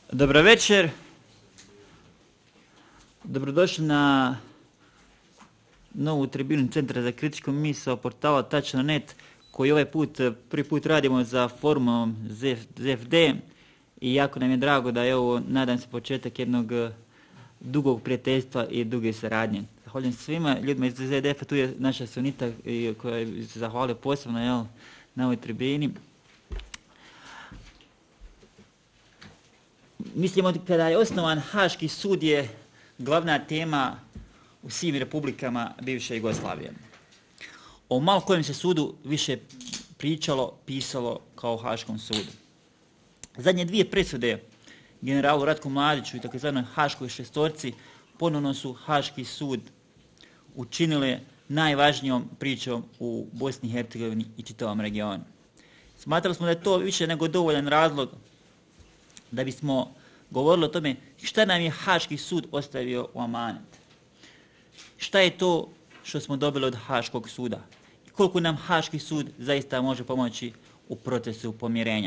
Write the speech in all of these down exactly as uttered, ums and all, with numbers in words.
Dobro večer. Dobrodošli na novu tribinu Centra za kritičku misao portala tačno net koji ovaj put prvi put radimo za forumom Z F D i jako nam je drago da je ovo, nadam se, početak jednog dugog prijateljstva i duge saradnje. Zahvaljujem svima ljudima iz Z D F-a, tu je naša Sunita koja se zahvalio posebno jel, na ovoj tribini. Mislimo kada je osnovan Haški sud je glavna tema u svim republikama bivše Jugoslavije. O malo kojem se sudu više pričalo, pisalo kao o Haškom sudu. Zadnje dvije presude generalu Ratku Mladiću i takozvanoj Haškoj šestorci ponovno su Haški sud učinile najvažnijom pričom u Bosni i Hercegovini i čitavom regionu. Smatrali smo da je to više nego dovoljan razlog da bismo govorili o tome šta nam je Haški sud ostavio u amanet. Šta je to što smo dobili od Haškog suda i koliko nam Haški sud zaista može pomoći u procesu pomirenja.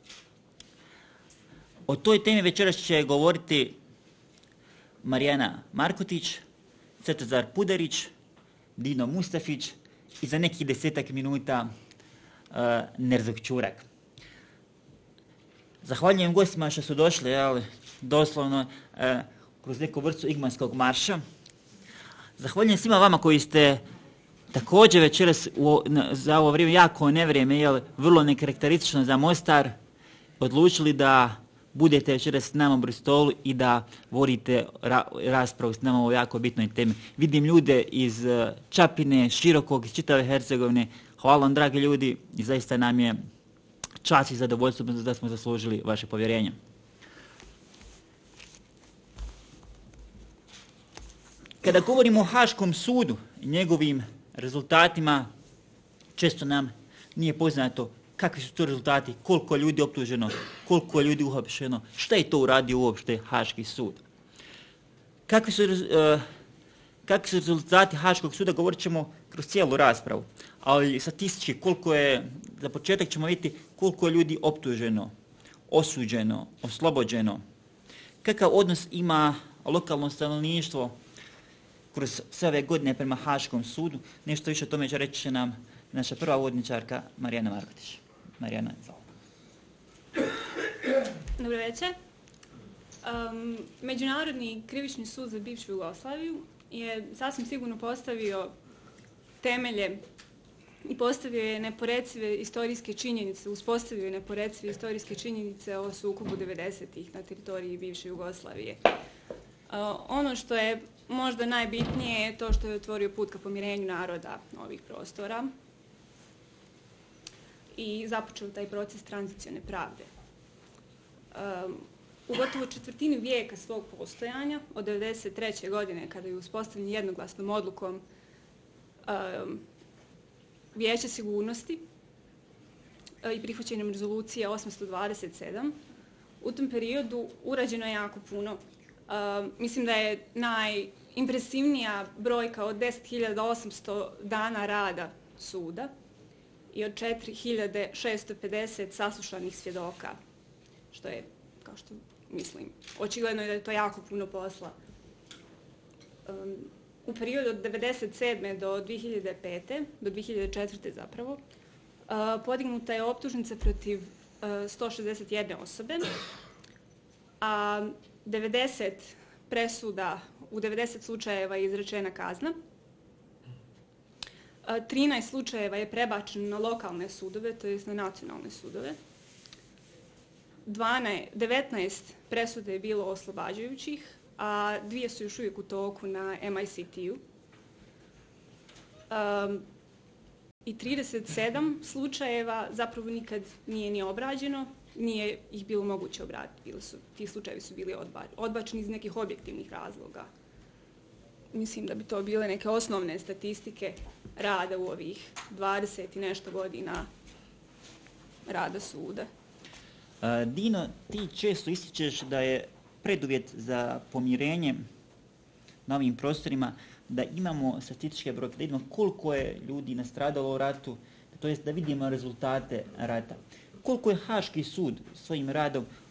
O toj temi večeras će govoriti Marijana Markotić, Cvetozar Pudarić, Dino Mustafić i za nekih desetak minuta uh, Nerzog Ćurak. Zahvaljujem gostima što su došli, ali doslovno e, kroz neku vrstu igmanskog marša. Zahvaljujem svima vama koji ste također večeras u, na, za ovo vrijeme, jako nevrijeme, jel, vrlo nekarakteristično za Mostar, odlučili da budete večeras s nama u Bristolu i da vodite ra, raspravu s nama o jako bitnoj temi. Vidim ljude iz Čapine, Širokog, iz čitave Hercegovine. Hvala vam, dragi ljudi, i zaista nam je čast i zadovoljstvo da smo zaslužili vaše povjerenje. Kada govorimo o Haškom sudu i njegovim rezultatima, često nam nije poznato kakvi su to rezultati, koliko je ljudi optuženo, koliko je ljudi uhapšeno, šta je to uradio uopšte Haški sud. Kakvi su, uh, kakvi su rezultati Haškog suda, govorit ćemo kroz cijelu raspravu, ali statistički koliko je, za početak ćemo vidjeti koliko je ljudi optuženo, osuđeno, oslobođeno, kakav odnos ima lokalno stanovništvo kroz sve ove godine prema Haškom sudu. Nešto više o tome će reći će nam naša prva uvodničarka Marijana Markotić. Marijana, izvolite. Dobro večer. Um, Međunarodni krivični sud za bivšu Jugoslaviju je sasvim sigurno postavio temelje i postavio je neporecive istorijske činjenice, uspostavio je neporecive istorijske činjenice o sukobu devedesetih na teritoriji bivše Jugoslavije. Uh, ono što je možda najbitnije je to što je otvorio put ka pomirenju naroda ovih prostora i započeo taj proces tranzicione pravde. Um, u gotovo četvrtini vijeka svog postojanja, od devedeset treće godine kada je uspostavljen jednoglasnom odlukom um, Vijeća sigurnosti uh, i prihvaćenjem rezolucije osamsto dvadeset sedam, u tom periodu urađeno je jako puno. Uh, mislim da je najimpresivnija brojka od deset hiljada osamsto dana rada suda i od četiri hiljade šesto pedeset saslušanih svjedoka, što je, kao što mislim, očigledno je da je to jako puno posla. Um, u periodu od devedeset sedme do dvije hiljade pete, do dvije hiljade četvrte zapravo, uh, podignuta je optužnica protiv uh, sto šezdeset jedne osobe, a devedeset presuda, u devedeset slučajeva je izrečena kazna. trinaest slučajeva je prebačeno na lokalne sudove, to jest na nacionalne sudove. devetnaest presuda je bilo oslobađajućih, a dvije su još uvijek u toku na M I C T-u. Um, I trideset sedam slučajeva zapravo nikad nije ni obrađeno, nije ih bilo moguće obraditi. Bili su, ti slučajevi su bili odba, odbačeni iz nekih objektivnih razloga. Mislim da bi to bile neke osnovne statistike rada u ovih dvadeset i nešto godina rada suda. Uh, Dino, ti često ističeš da je preduvjet za pomirenje na ovim prostorima da imamo statističke brojke, da vidimo koliko je ljudi nastradalo u ratu, to jest da vidimo rezultate rata. Koliko je Haški sud svojim radom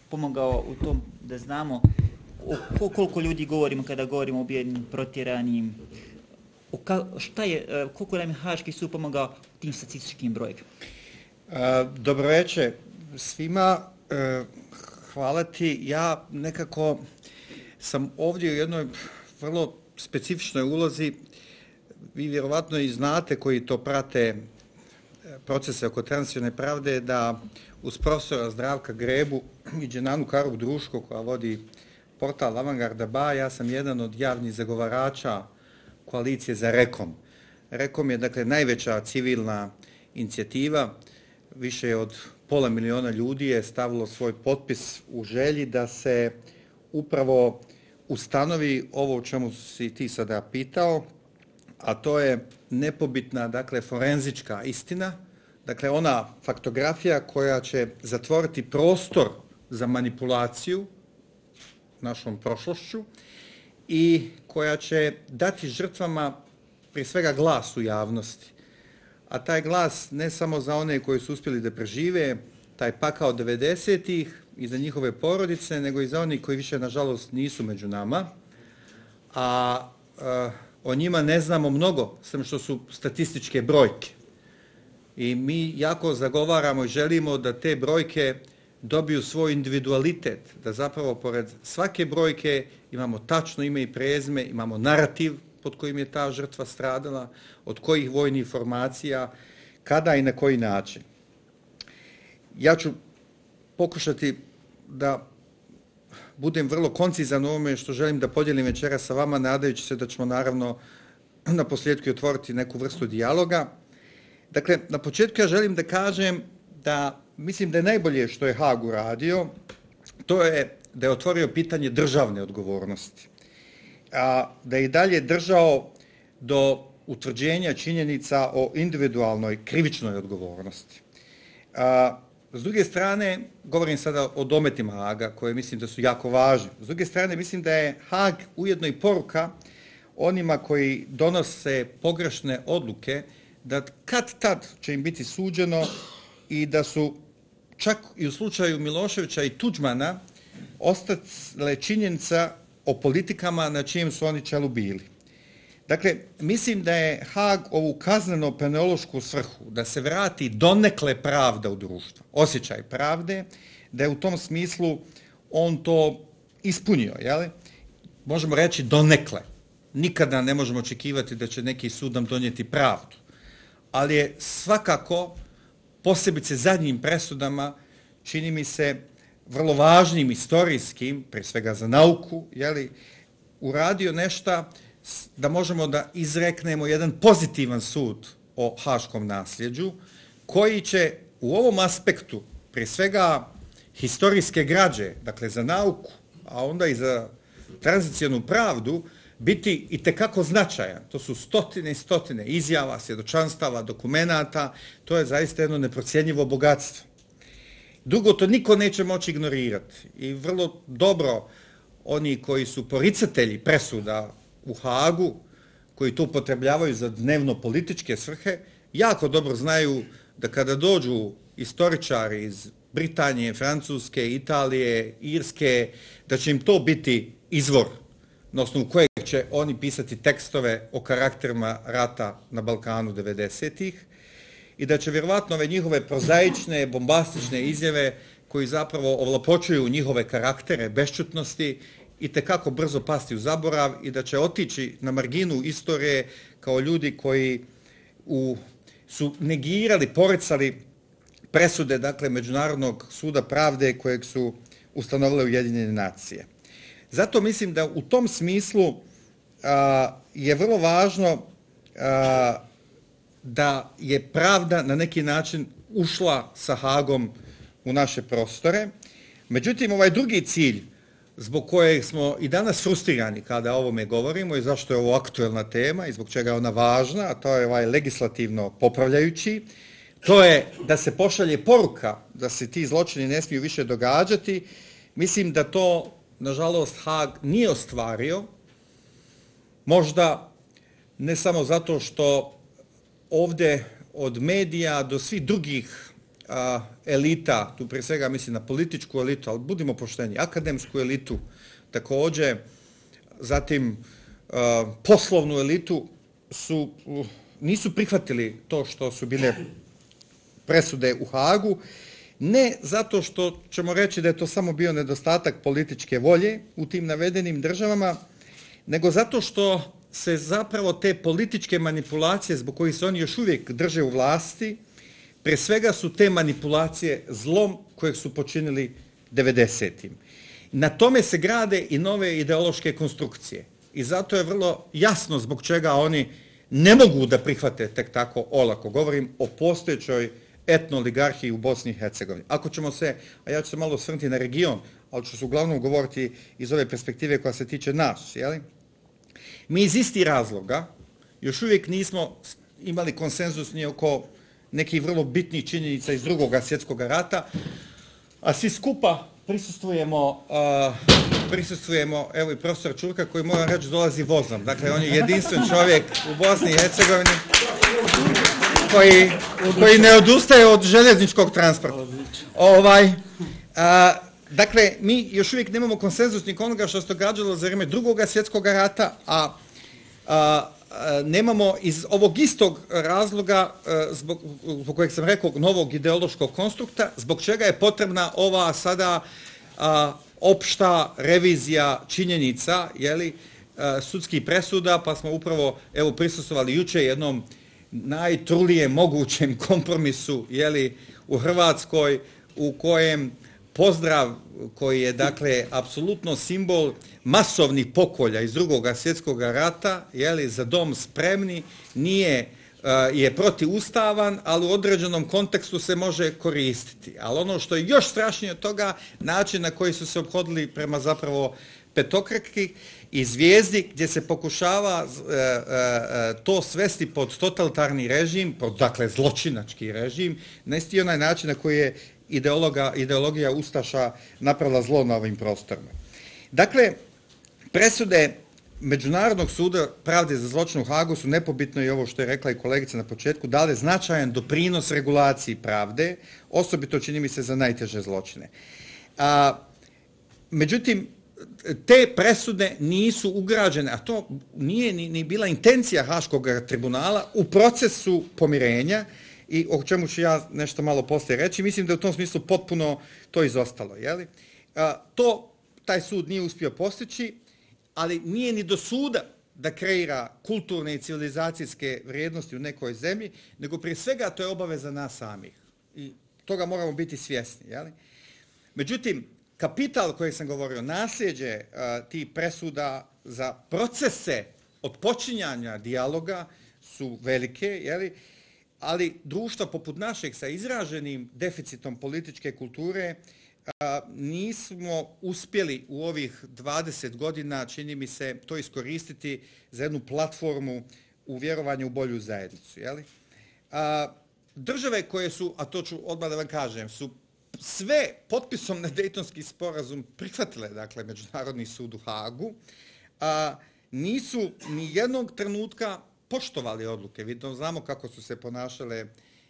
pomogao u tom da znamo o koliko ljudi govorimo kada govorimo o ubijenim, protjeranim, o ka, šta je, koliko nam je Haški sud pomogao tim statističkim brojkama? Dobro večer svima, hvala ti. Ja nekako sam ovdje u jednoj vrlo specifičnoj ulozi. Vi vjerovatno i znate koji to prate procese oko tranzicijone pravde, da uz profesora Zdravka Grebu i Dženanu Karuk Druško, koja vodi portal Avangarda Ba, ja sam jedan od javnih zagovarača koalicije za Rekom. Rekom je dakle najveća civilna inicijativa, više od pola miliona ljudi je stavilo svoj potpis u želji da se upravo ustanovi ovo o čemu si ti sada pitao, a to je nepobitna, dakle, forenzička istina, dakle, ona faktografija koja će zatvoriti prostor za manipulaciju našom prošlošću i koja će dati žrtvama prije svega glas u javnosti. A taj glas ne samo za one koji su uspjeli da prežive taj pakao devedesetih i za njihove porodice, nego i za oni koji više, nažalost, nisu među nama, a, a o njima ne znamo mnogo, samo što su statističke brojke. I mi jako zagovaramo i želimo da te brojke dobiju svoj individualitet, da zapravo pored svake brojke imamo tačno ime i prezime, imamo narativ pod kojim je ta žrtva stradala, od kojih vojnih formacija, kada i na koji način. Ja ću pokušati da budem vrlo koncizan u ovome što želim da podijelim večeras sa vama, nadajući se da ćemo naravno na posljedku otvoriti neku vrstu dijaloga. Dakle, na početku ja želim da kažem da mislim da je najbolje što je Haag uradio, to je da je otvorio pitanje državne odgovornosti, a da je i dalje držao do utvrđenja činjenica o individualnoj krivičnoj odgovornosti. A, s druge strane, govorim sada o dometima Haaga, koje mislim da su jako važni. S druge strane, mislim da je Haag ujedno i poruka onima koji donose pogrešne odluke, da kad tad će im biti suđeno i da su čak i u slučaju Miloševića i Tuđmana ostale činjenica o politikama na čijem su oni čelu bili. Dakle, mislim da je Haag ovu kazneno-penološku svrhu, da se vrati donekle pravda u društvo, osjećaj pravde, da je u tom smislu on to ispunio, jel? Možemo reći donekle. Nikada ne možemo očekivati da će neki sud nam donijeti pravdu. Ali je svakako, posebice zadnjim presudama, čini mi se vrlo važnim istorijskim, pre svega za nauku, jeli, uradio nešto da možemo da izreknemo jedan pozitivan sud o haškom nasljeđu, koji će u ovom aspektu, pre svega historijske građe, dakle za nauku, a onda i za tranzicijonu pravdu, biti i tekako značajan. To su stotine i stotine izjava, svjedočanstava, dokumenata, to je zaista jedno neprocjenjivo bogatstvo. Drugo, to niko neće moći ignorirati i vrlo dobro oni koji su poricatelji presuda u Haagu, koji to upotrebljavaju za dnevno političke svrhe, jako dobro znaju da kada dođu istoričari iz Britanije, Francuske, Italije, Irske, da će im to biti izvor na osnovu kojeg će oni pisati tekstove o karakterima rata na Balkanu devedesetih i da će vjerovatno ove njihove prozaične, bombastične izjave koji zapravo ovlapočuju njihove karaktere bešćutnosti i tekako brzo pasti u zaborav i da će otići na marginu istorije kao ljudi koji u, su negirali, poricali presude, dakle, Međunarodnog suda pravde kojeg su ustanovile Ujedinjene nacije. Zato mislim da u tom smislu a, je vrlo važno a, da je pravda na neki način ušla sa Haagom u naše prostore. Međutim, ovaj drugi cilj zbog kojeg smo i danas frustrirani kada o ovome govorimo i zašto je ovo aktuelna tema i zbog čega je ona važna, a to je ovaj legislativno popravljajući, to je da se pošalje poruka da se ti zločini ne smiju više događati. Mislim da to, nažalost, Haag nije ostvario, možda ne samo zato što ovdje od medija do svih drugih a, elita, tu prije svega mislim na političku elitu, ali budimo pošteni, akademsku elitu također, zatim a, poslovnu elitu, su, nisu prihvatili to što su bile presude u Hagu, ne zato što ćemo reći da je to samo bio nedostatak političke volje u tim navedenim državama, nego zato što se zapravo te političke manipulacije zbog kojih se oni još uvijek drže u vlasti, prije svega su te manipulacije zlom kojeg su počinili devedesetim. Na tome se grade i nove ideološke konstrukcije. I zato je vrlo jasno zbog čega oni ne mogu da prihvate tek tako olako. Govorim o postojećoj etno-oligarhiji u Bosni i Hercegovini. Ako ćemo se, a ja ću se malo osvrnuti na region, ali ću se uglavnom govoriti iz ove perspektive koja se tiče nas, jeli? Mi iz istih razloga još uvijek nismo imali konsenzus ni oko nekih vrlo bitnih činjenica iz drugog svjetskog rata, a svi skupa prisustvujemo, uh, prisustvujemo, evo i profesor Čurka koji moram reći dolazi vozom. Dakle, on je jedinstven čovjek u Bosni i Hercegovini koji, koji ne odustaje od željezničkog transporta. Ovaj, uh, dakle, mi još uvijek nemamo konsenzus ni onoga što se događalo za vrijeme drugog svjetskog rata, a, a nemamo iz ovog istog razloga, zbog, zbog kojeg sam rekao, novog ideološkog konstrukta, zbog čega je potrebna ova sada a, opšta revizija činjenica, jeli, a, sudskih presuda, pa smo upravo evo prisustvovali jučer jednom najtrulijem mogućem kompromisu, jeli, u Hrvatskoj, u kojem pozdrav koji je, dakle, apsolutno simbol masovnih pokolja iz drugog svjetskog rata, jeli, za dom spremni, nije, je protiustavan, ali u određenom kontekstu se može koristiti. Ali ono što je još strašnije od toga, način na koji su se ophodili prema zapravo petokraki i Zvijezdi, gdje se pokušava e, e, to svesti pod totalitarni režim, pod, dakle, zločinački režim, na isti onaj način na koji je ideologa, ideologija Ustaša napravila zlo na ovim prostorima. Dakle, presude Međunarodnog suda pravde za zločin u Hagu su nepobitno, i ovo što je rekla i kolegica na početku, dale značajan doprinos regulaciji pravde, osobito čini mi se za najteže zločine. A, međutim, te presude nisu ugrađene, a to nije ni, ni bila intencija Haškog tribunala, u procesu pomirenja, i o čemu ću ja nešto malo poslije reći. Mislim da je u tom smislu potpuno to izostalo. Jeli? A, to taj sud nije uspio postići, ali nije ni do suda da kreira kulturne i civilizacijske vrijednosti u nekoj zemlji, nego prije svega to je obaveza nas samih. I toga moramo biti svjesni. Jeli? Međutim, kapital koji sam govorio, nasljeđe a, tih presuda za procese odpočinjanja dijaloga su velike, jeli? Ali društva poput našeg sa izraženim deficitom političke kulture a, nismo uspjeli u ovih dvadeset godina, čini mi se, to iskoristiti za jednu platformu u vjerovanju u bolju zajednicu. Jeli? A, države koje su, a to ću odmah da vam kažem, su sve potpisom na Dejtonski sporazum prihvatile, dakle, Međunarodni sud u Hagu, a, nisu ni jednog trenutka poštovali odluke. Vidimo, znamo kako su se ponašale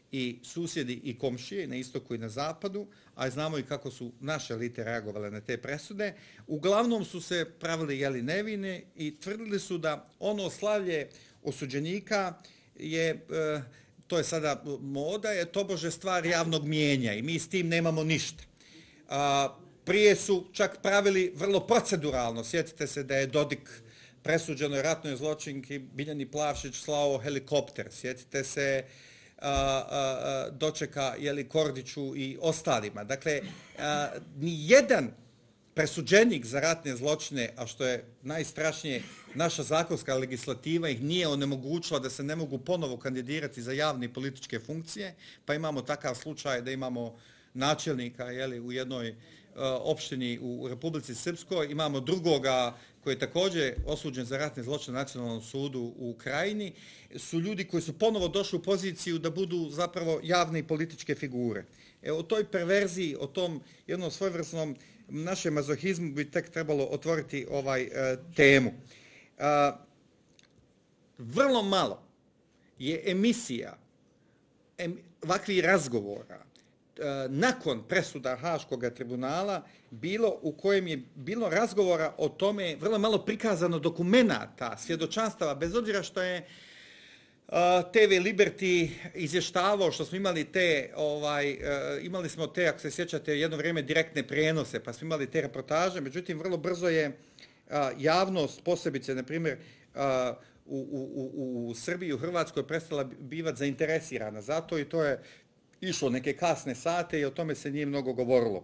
i susjedi i komšije na istoku i na zapadu, a znamo i kako su naše elite reagovale na te presude. Uglavnom su se pravili jeli nevine i tvrdili su da ono slavlje osuđenika je, e, to je sada moda, je tobože stvar javnog mijenja i mi s tim nemamo ništa. A, prije su čak pravili vrlo proceduralno. Sjetite se da je Dodik presuđenoj ratnoj zločinki Biljani Plavšić slao helikopter. Sjetite se a, a, a, dočeka jeli, Kordiću i ostalima. Dakle, a, ni jedan presuđenik za ratne zločine, a što je najstrašnije, naša zakonska legislativa ih nije onemogućila da se ne mogu ponovo kandidirati za javne i političke funkcije, pa imamo takav slučaj da imamo načelnika jeli, u jednoj opštini u Republici Srpskoj, imamo drugoga koji je također osuđen za ratne zločine na Nacionalnom sudu u Krajini, su ljudi koji su ponovo došli u poziciju da budu zapravo javne i političke figure. E, o toj perverziji, o tom jednom svojevrsnom našem mazohizmu bi tek trebalo otvoriti ovaj e, temu. E, vrlo malo je emisija, em, ovakvih razgovora, nakon presuda Haškog tribunala bilo u kojem je bilo razgovora o tome, vrlo malo prikazano dokumenata, svjedočanstava, bez obzira što je te ve Liberty izvještavao, što smo imali te, ovaj, imali smo te, ako se sjećate, jedno vrijeme direktne prijenose, pa smo imali te reportaže, međutim, vrlo brzo je javnost, posebice, na primjer, u, u, u, u Srbiji, u Hrvatskoj, prestala bivati zainteresirana za to i to je išlo neke kasne sate i o tome se nije mnogo govorilo.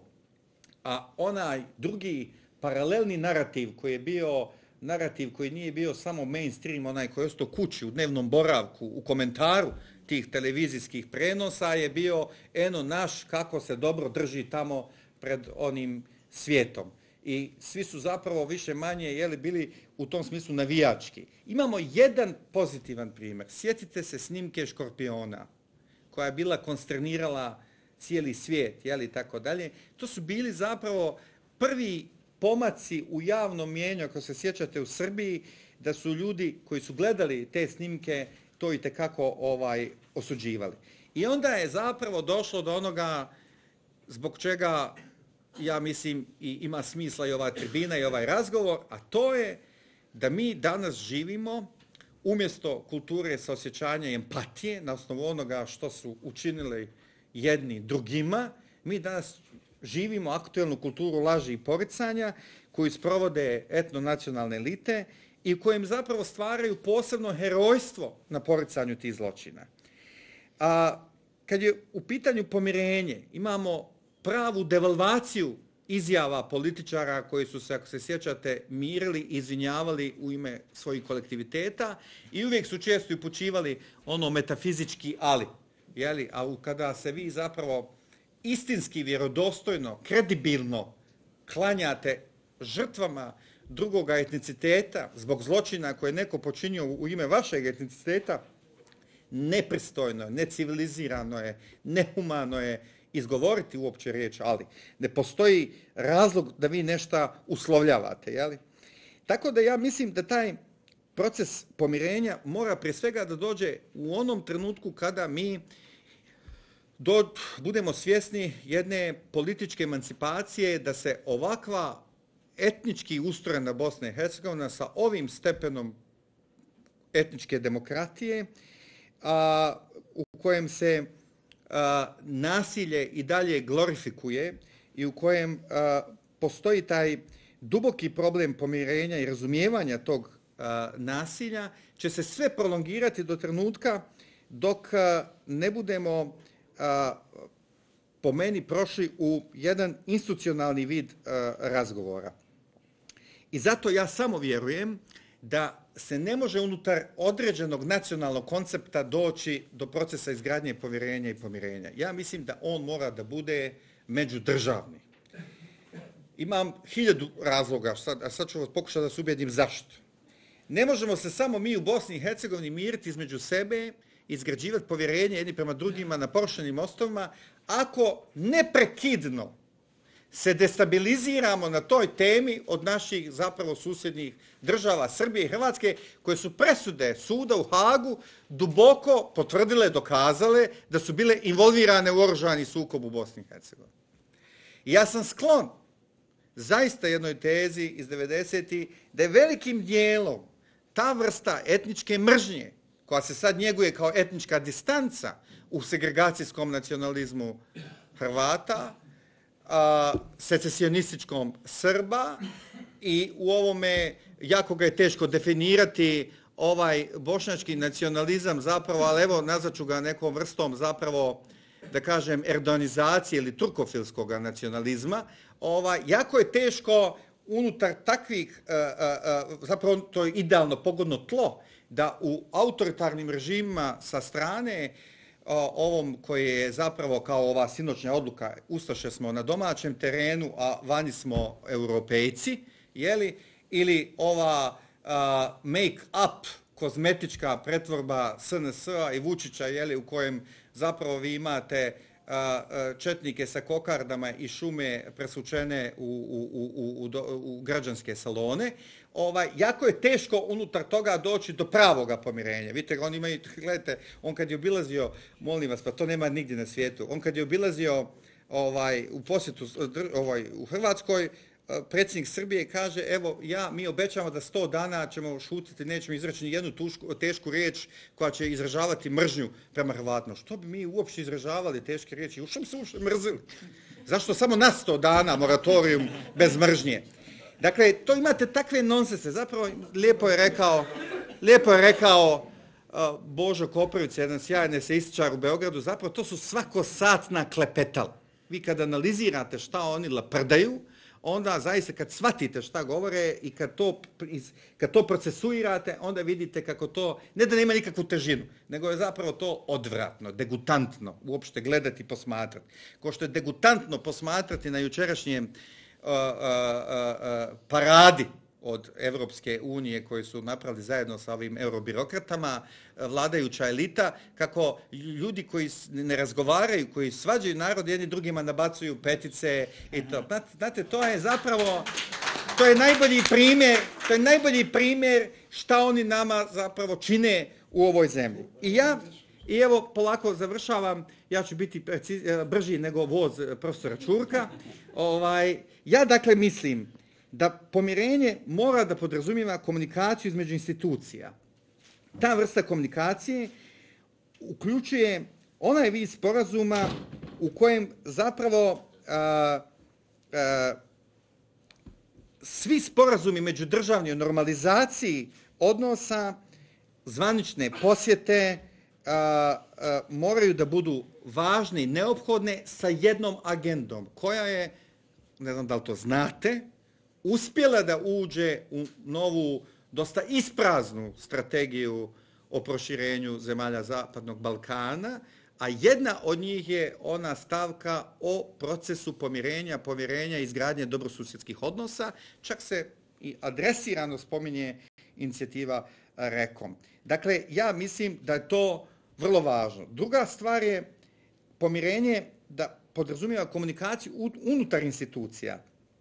A onaj drugi paralelni narativ koji je bio narativ koji nije bio samo mainstream, onaj koji je ostao kući u dnevnom boravku, u komentaru tih televizijskih prenosa je bio eno naš kako se dobro drži tamo pred onim svijetom. I svi su zapravo više manje jeli, bili u tom smislu navijački. Imamo jedan pozitivan primjer. Sjetite se snimke Škorpiona, koja je bila konsternirala cijeli svijet, jeli, tako dalje. To su bili zapravo prvi pomaci u javnom mnijenju, ako se sjećate u Srbiji, da su ljudi koji su gledali te snimke to i tekako ovaj, osuđivali. I onda je zapravo došlo do onoga zbog čega, ja mislim, i ima smisla i ova tribina i ovaj razgovor, a to je da mi danas živimo umjesto kulture saosjećanja i empatije, na osnovu onoga što su učinili jedni drugima, mi danas živimo aktuelnu kulturu laži i poricanja koju sprovode etnonacionalne elite i u kojem zapravo stvaraju posebno herojstvo na poricanju tih zločina. A kad je u pitanju pomirenje, imamo pravu devalvaciju izjava političara koji su se, ako se sjećate, mirili i izvinjavali u ime svojih kolektiviteta i uvijek su često upućivali ono metafizički ali. Jeli? A kada se vi zapravo istinski, vjerodostojno, kredibilno klanjate žrtvama drugoga etniciteta zbog zločina koje je neko počinio u ime vašeg etniciteta, nepristojno je, necivilizirano je, nehumano je izgovoriti uopće riječ, ali ne postoji razlog da vi nešto uslovljavate. Jeli? Tako da ja mislim da taj proces pomirenja mora prije svega da dođe u onom trenutku kada mi do, budemo svjesni jedne političke emancipacije, da se ovakva etnički ustrojena Bosna i Hercegovina sa ovim stepenom etničke demokratije, a, u kojem se a, nasilje i dalje glorifikuje i u kojem a, postoji taj duboki problem pomirenja i razumijevanja tog a, nasilja, će se sve prolongirati do trenutka dok a, ne budemo a, po meni prošli u jedan institucionalni vid a, razgovora. I zato ja samo vjerujem da se ne može unutar određenog nacionalnog koncepta doći do procesa izgradnje povjerenja i pomirenja. Ja mislim da on mora da bude međudržavni. Imam hiljadu razloga, sad, a sad ću vas pokušati da se ubijedim zašto. Ne možemo se samo mi u Bosni i Hercegovini miriti između sebe, izgrađivati povjerenje jedni prema drugima na porušenim osnovama, ako neprekidno se destabiliziramo na toj temi od naših zapravo susjednih država Srbije i Hrvatske, koje su presude suda u Hagu duboko potvrdile, dokazale da su bile involvirane u oružani sukob u Bosni i Hercegovini. I ja sam sklon zaista jednoj tezi iz devedesetih da je velikim dijelom ta vrsta etničke mržnje, koja se sad njeguje kao etnička distanca u segregacijskom nacionalizmu Hrvata, a, secesionističkom Srba i u ovome jako ga je teško definirati ovaj bošnjački nacionalizam zapravo, ali evo nazvat ću ga nekom vrstom zapravo, da kažem, erdonizacije ili turkofilskog nacionalizma. Ovaj, jako je teško unutar takvih, a, a, a, zapravo to je idealno pogodno tlo, da u autoritarnim režimima sa strane ovom koji je zapravo kao ova sinoćnja odluka, ustaše smo na domaćem terenu, a vani smo europejci, jeli, ili ova uh, make-up kozmetička pretvorba S N S-a i Vučića, jeli, u kojem zapravo vi imate četnike sa kokardama i šume presvučene u, u, u, u, u građanske salone. Ovaj, jako je teško unutar toga doći do pravoga pomirenja. Vidite, on ima, gledajte, on kad je obilazio, molim vas, pa to nema nigdje na svijetu, on kad je obilazio ovaj, u posjetu ovaj, u Hrvatskoj, predsjednik Srbije kaže, evo, ja, mi obećamo da sto dana ćemo šutiti, nećemo izreći ni jednu tušku, tešku riječ koja će izražavati mržnju prema Hrvatima. Što bi mi uopće izražavali teške riječi? U što bi se uopće mrzili? Zašto samo na sto dana moratorijum bez mržnje? Dakle, to imate takve nonsense. Zapravo, lijepo je rekao, lijepo je rekao uh, Božo Koprivić, jedan sjajan eseističar u Beogradu, zapravo to su svakosatna klepetala. Vi kad analizirate šta oni laprdaju, onda zaista kad shvatite šta govore i kad to, kad to procesuirate, onda vidite kako to, ne da nema nikakvu težinu, nego je zapravo to odvratno, degutantno, uopšte gledati i posmatrati. Ko što je degutantno posmatrati na jučerašnjem uh, uh, uh, paradi od Evropske unije koji su napravili zajedno sa ovim eurobirokratama, vladajuća elita, kako ljudi koji ne razgovaraju, koji svađaju narod, jedni drugima nabacuju petice i to. Znate, to je zapravo, to je najbolji primjer, to je najbolji primjer šta oni nama zapravo čine u ovoj zemlji. I ja, i evo, polako završavam, ja ću biti preciz, brži nego voz profesora Čurka. Ovaj, ja dakle mislim da pomirenje mora da podrazumijeva komunikaciju između institucija. Ta vrsta komunikacije uključuje onaj vid sporazuma u kojem zapravo a, a, svi sporazumi međudržavni o normalizaciji odnosa, zvanične posjete a, a, moraju da budu važne i neophodne sa jednom agendom koja je, ne znam da li to znate, uspjela da uđe u novu, dosta ispraznu strategiju o proširenju zemalja Zapadnog Balkana, a jedna od njih je ona stavka o procesu pomirenja, pomirenja i izgradnje dobrosusjedskih odnosa, čak se i adresirano spominje inicijativa REKOM. Dakle, ja mislim da je to vrlo važno. Druga stvar je pomirenje da podrazumijeva komunikaciju unutar institucija.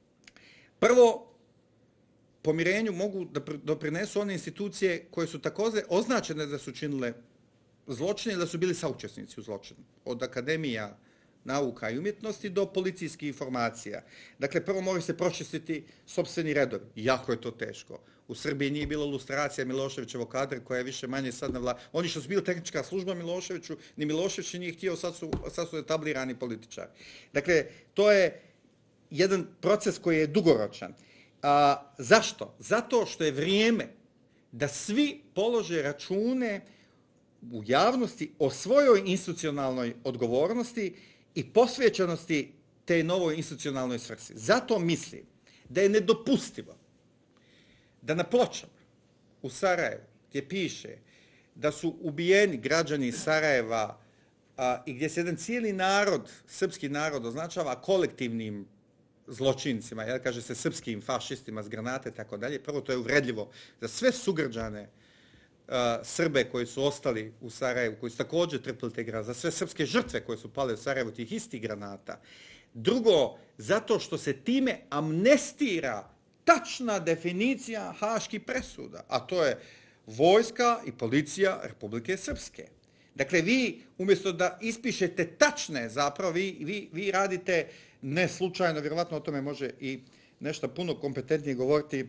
Prvo, pomirenju mogu da doprinesu one institucije koje su također označene da su činile zločine i da su bili saučesnici u zločinu. Od akademija nauka i umjetnosti do policijskih informacija. Dakle, prvo moraju se pročistiti sopstveni redovi. Jako je to teško. U Srbiji nije bila lustracija Miloševićevog kadra koja je više manje sad na vlasti. Oni što su bili tehnička služba Miloševiću, ni Milošević nije htio, sad su, sad su etablirani političari. Dakle, to je jedan proces koji je dugoročan. A, zašto? Zato što je vrijeme da svi polože račune u javnosti o svojoj institucionalnoj odgovornosti i posvećenosti te novoj institucionalnoj svrsi. Zato mislim da je nedopustivo da na pločama u Sarajevu, gdje piše da su ubijeni građani Sarajeva a, i gdje se jedan cijeli narod, srpski narod, označava kolektivnim zločincima, jel, kaže se srpskim fašistima s granate i tako dalje. Prvo, to je uvredljivo za sve sugrađane uh, Srbe koji su ostali u Sarajevu, koji su također trpili te granate, za sve srpske žrtve koje su pale u Sarajevu tih istih granata. Drugo, zato što se time amnestira tačna definicija haških presuda, a to je vojska i policija Republike Srpske. Dakle, vi, umjesto da ispišete tačne, zapravo, vi, vi, vi radite ne slučajno, vjerovatno o tome može i nešto puno kompetentnije govoriti uh,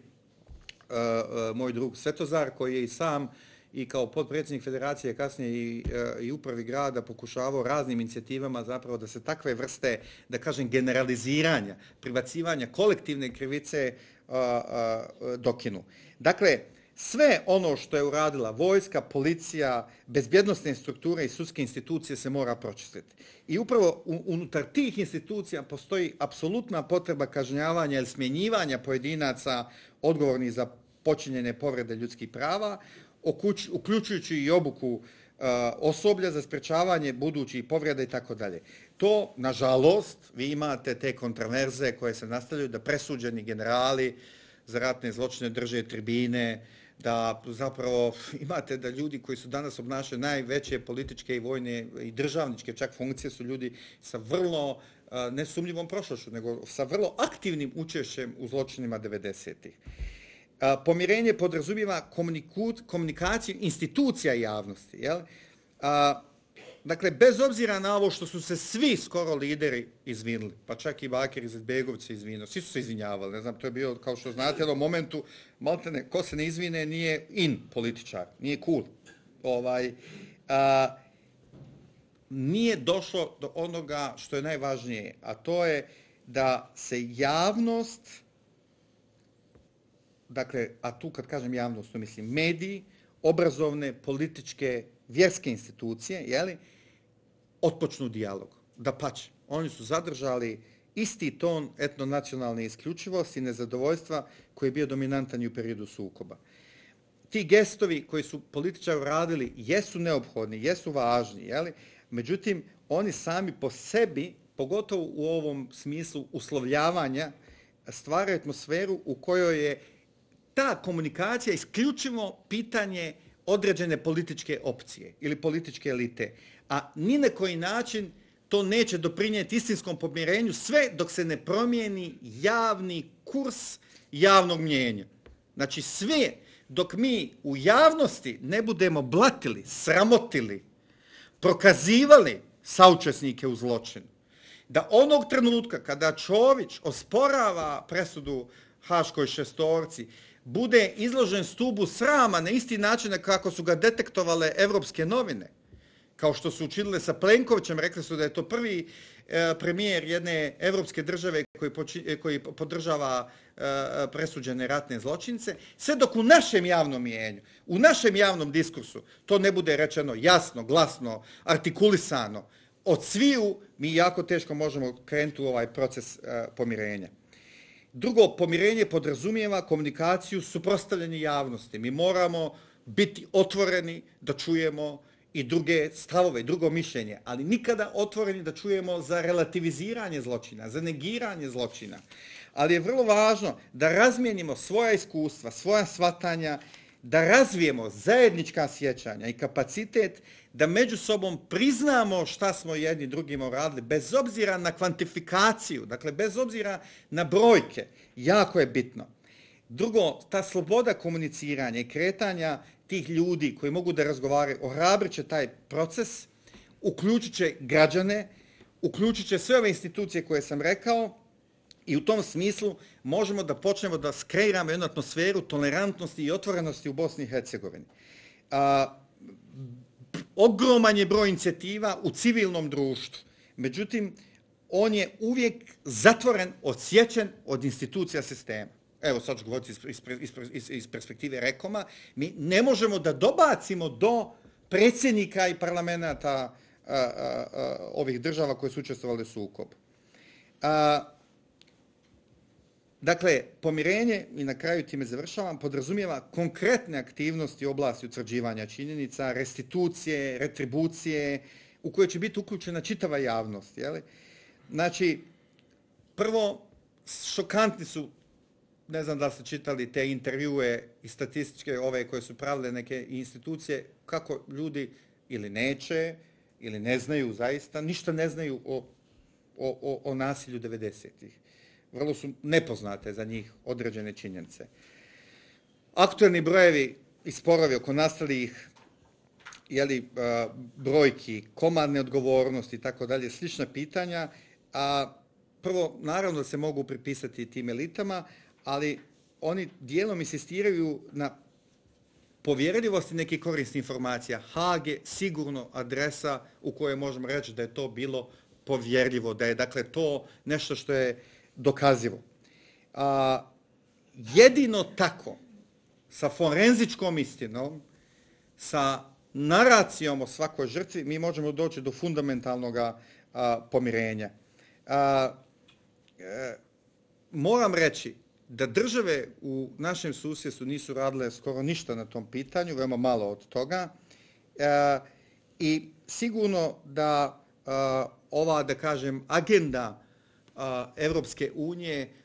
uh, moj drug Svetozar, koji je i sam i kao potpredsjednik federacije, kasnije i, uh, i upravi grada pokušavao raznim inicijativama zapravo da se takve vrste, da kažem, generaliziranja, pribacivanja kolektivne krivice uh, uh, dokinu. Dakle, sve ono što je uradila vojska, policija, bezbjednosne strukture i sudske institucije se mora pročistiti. I upravo unutar tih institucija postoji apsolutna potreba kažnjavanja ili smjenjivanja pojedinaca odgovornih za počinjene povrede ljudskih prava, uključujući i obuku uh, osoblja za sprečavanje budućih povreda i tako dalje. To, nažalost, vi imate te kontraverze koje se nastavljaju da presuđeni generali za ratne zločine drže tribine, da zapravo imate da ljudi koji su danas obnašaju najveće političke i vojne i državničke čak funkcije su ljudi sa vrlo nesumnjivom prošlošću, nego sa vrlo aktivnim učešćem u zločinima devedesetih. Pomirenje podrazumijeva komunikaciju institucija i javnosti. Jel? A, dakle, bez obzira na ovo što su se svi skoro lideri izvinuli, pa čak i Bakir Izetbegović se izvinuo, svi su se izvinjavali, ne znam, to je bilo, kao što znate, u momentu, maltene, ko se ne izvine nije in političar, nije cool. Ovaj, a, nije došlo do onoga što je najvažnije, a to je da se javnost, dakle, a tu kad kažem javnost, to mislim mediji, obrazovne, političke, vjerske institucije, jeli, otpočnu dijalog. Dapače, oni su zadržali isti ton etnonacionalne isključivosti i nezadovoljstva koji je bio dominantan i u periodu sukoba. Ti gestovi koji su političari radili jesu neophodni, jesu važni, jeli? Međutim, oni sami po sebi, pogotovo u ovom smislu uslovljavanja, stvaraju atmosferu u kojoj je ta komunikacija isključivo pitanje određene političke opcije ili političke elite, a ni na koji način to neće doprinijeti istinskom pomirenju sve dok se ne promijeni javni kurs javnog mnijenja. Znači sve dok mi u javnosti ne budemo blatili, sramotili, prokazivali saučesnike u zločinu, da onog trenutka kada Čović osporava presudu Haškoj šestorci, bude izložen stubu srama na isti način kako su ga detektovale evropske novine, kao što su učinile sa Plenkovićem, rekli su da je to prvi e, premijer jedne evropske države koji, poči, koji podržava e, presuđene ratne zločince, sve dok u našem javnom mijenju, u našem javnom diskursu to ne bude rečeno jasno, glasno, artikulisano, od sviju mi jako teško možemo krenuti u ovaj proces e, pomirenja. Drugo, pomirenje podrazumijeva komunikaciju, suprotstavljanje javnosti. Mi moramo biti otvoreni da čujemo i druge stavove, drugo mišljenje, ali nikada otvoreni da čujemo za relativiziranje zločina, za negiranje zločina. Ali je vrlo važno da razmijenimo svoja iskustva, svoja shvatanja, da razvijemo zajednička sjećanja i kapacitet da među sobom priznamo šta smo jedni drugima uradili, bez obzira na kvantifikaciju, dakle bez obzira na brojke, jako je bitno. Drugo, ta sloboda komuniciranja i kretanja tih ljudi koji mogu da razgovaraju, ohrabrit će taj proces, uključit će građane, uključit će sve ove institucije koje sam rekao i u tom smislu možemo da počnemo da skreiramo jednu atmosferu tolerantnosti i otvorenosti u Bosni i Hercegovini. A, ogroman je broj inicijativa u civilnom društvu, međutim, on je uvijek zatvoren, odsječen od institucija sistema. Evo, sad ću govoriti iz, iz, iz, iz perspektive Rekoma, mi ne možemo da dobacimo do predsjednika i parlamenta a, a, a, ovih država koje su učestvovali u sukobu. A, dakle, pomirenje, i na kraju time završavam, podrazumijeva konkretne aktivnosti u oblasti utvrđivanja činjenica, restitucije, retribucije, u koje će biti uključena čitava javnost. Jeli? Znači, prvo, šokantni su, ne znam da ste čitali te intervjue i statističke ove koje su pravile neke institucije, kako ljudi ili neće, ili ne znaju zaista, ništa ne znaju o, o, o, o nasilju devedesetih. Vrlo su nepoznate za njih određene činjenice. Aktualni brojevi i sporovi oko nastalih jeli, brojki, komandne odgovornosti i tako dalje, slična pitanja, a prvo, naravno da se mogu pripisati tim elitama, ali oni dijelom insistiraju na povjerljivosti nekih korisnih informacija. Haag je sigurno adresa u kojoj možemo reći da je to bilo povjerljivo, da je dakle to nešto što je dokazivo. A, jedino tako, sa forenzičkom istinom, sa naracijom o svakoj žrtvi, mi možemo doći do fundamentalnog pomirenja. A, e, moram reći da države u našem susjedstvu nisu radile skoro ništa na tom pitanju, veoma malo od toga. E, I sigurno da a, ova, da kažem, agenda a, Evropske unije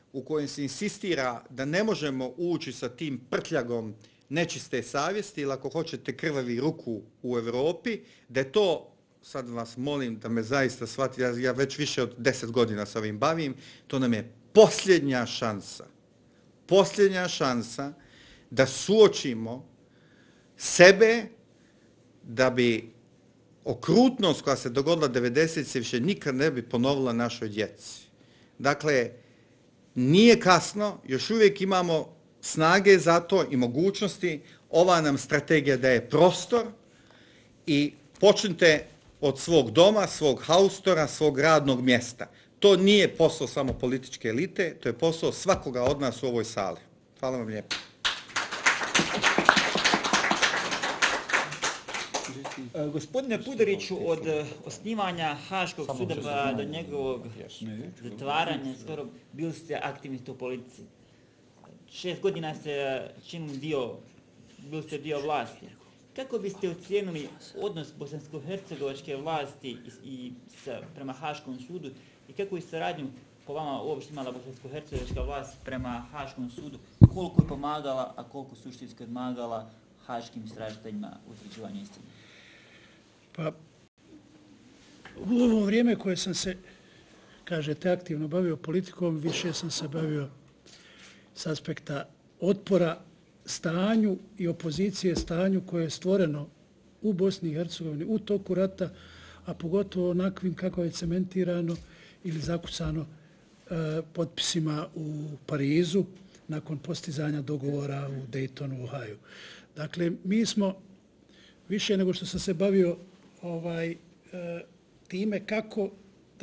u kojem se insistira da ne možemo ući sa tim prtljagom nečiste savjesti ili ako hoćete krvavi ruku u Europi, da je to, sad vas molim da me zaista shvatite, ja, ja već više od deset godina sa ovim bavim, to nam je posljednja šansa, posljednja šansa da suočimo sebe da bi okrutnost koja se dogodila devedesetih se više nikad ne bi ponovila našoj djeci. Dakle, nije kasno, još uvijek imamo snage za to i mogućnosti. Ova nam strategija daje prostor i počnite od svog doma, svog haustora, svog radnog mjesta. To nije posao samo političke elite, to je posao svakoga od nas u ovoj sali. Hvala vam lijepo. Gospodine Pudariću, od osnivanja Haškog suda pa do njegovog zatvaranja, skoro bili ste aktivni u politici. Šest godina ste činili dio, bili ste dio vlasti. Kako biste ocijenili odnos bosansko-hercegovačke vlasti i, i sa, prema Haškom sudu i kako je saradnju po vama uopšte imala bosansko-hercegovačka vlast prema Haškom sudu? Koliko je pomagala, a koliko suštinski odmagala haškim istražiteljima u utvrđivanju istine? Pa, u ovo vrijeme koje sam se, kažete, aktivno bavio politikom, više sam se bavio s aspekta otpora stanju i opozicije stanju koje je stvoreno u Bosni i Hercegovini u toku rata, a pogotovo onakvim kako je cementirano ili zakucano e, potpisima u Parizu nakon postizanja dogovora u Daytonu, u Ohaju. Dakle, mi smo više nego što sam se bavio ovaj, e, time kako da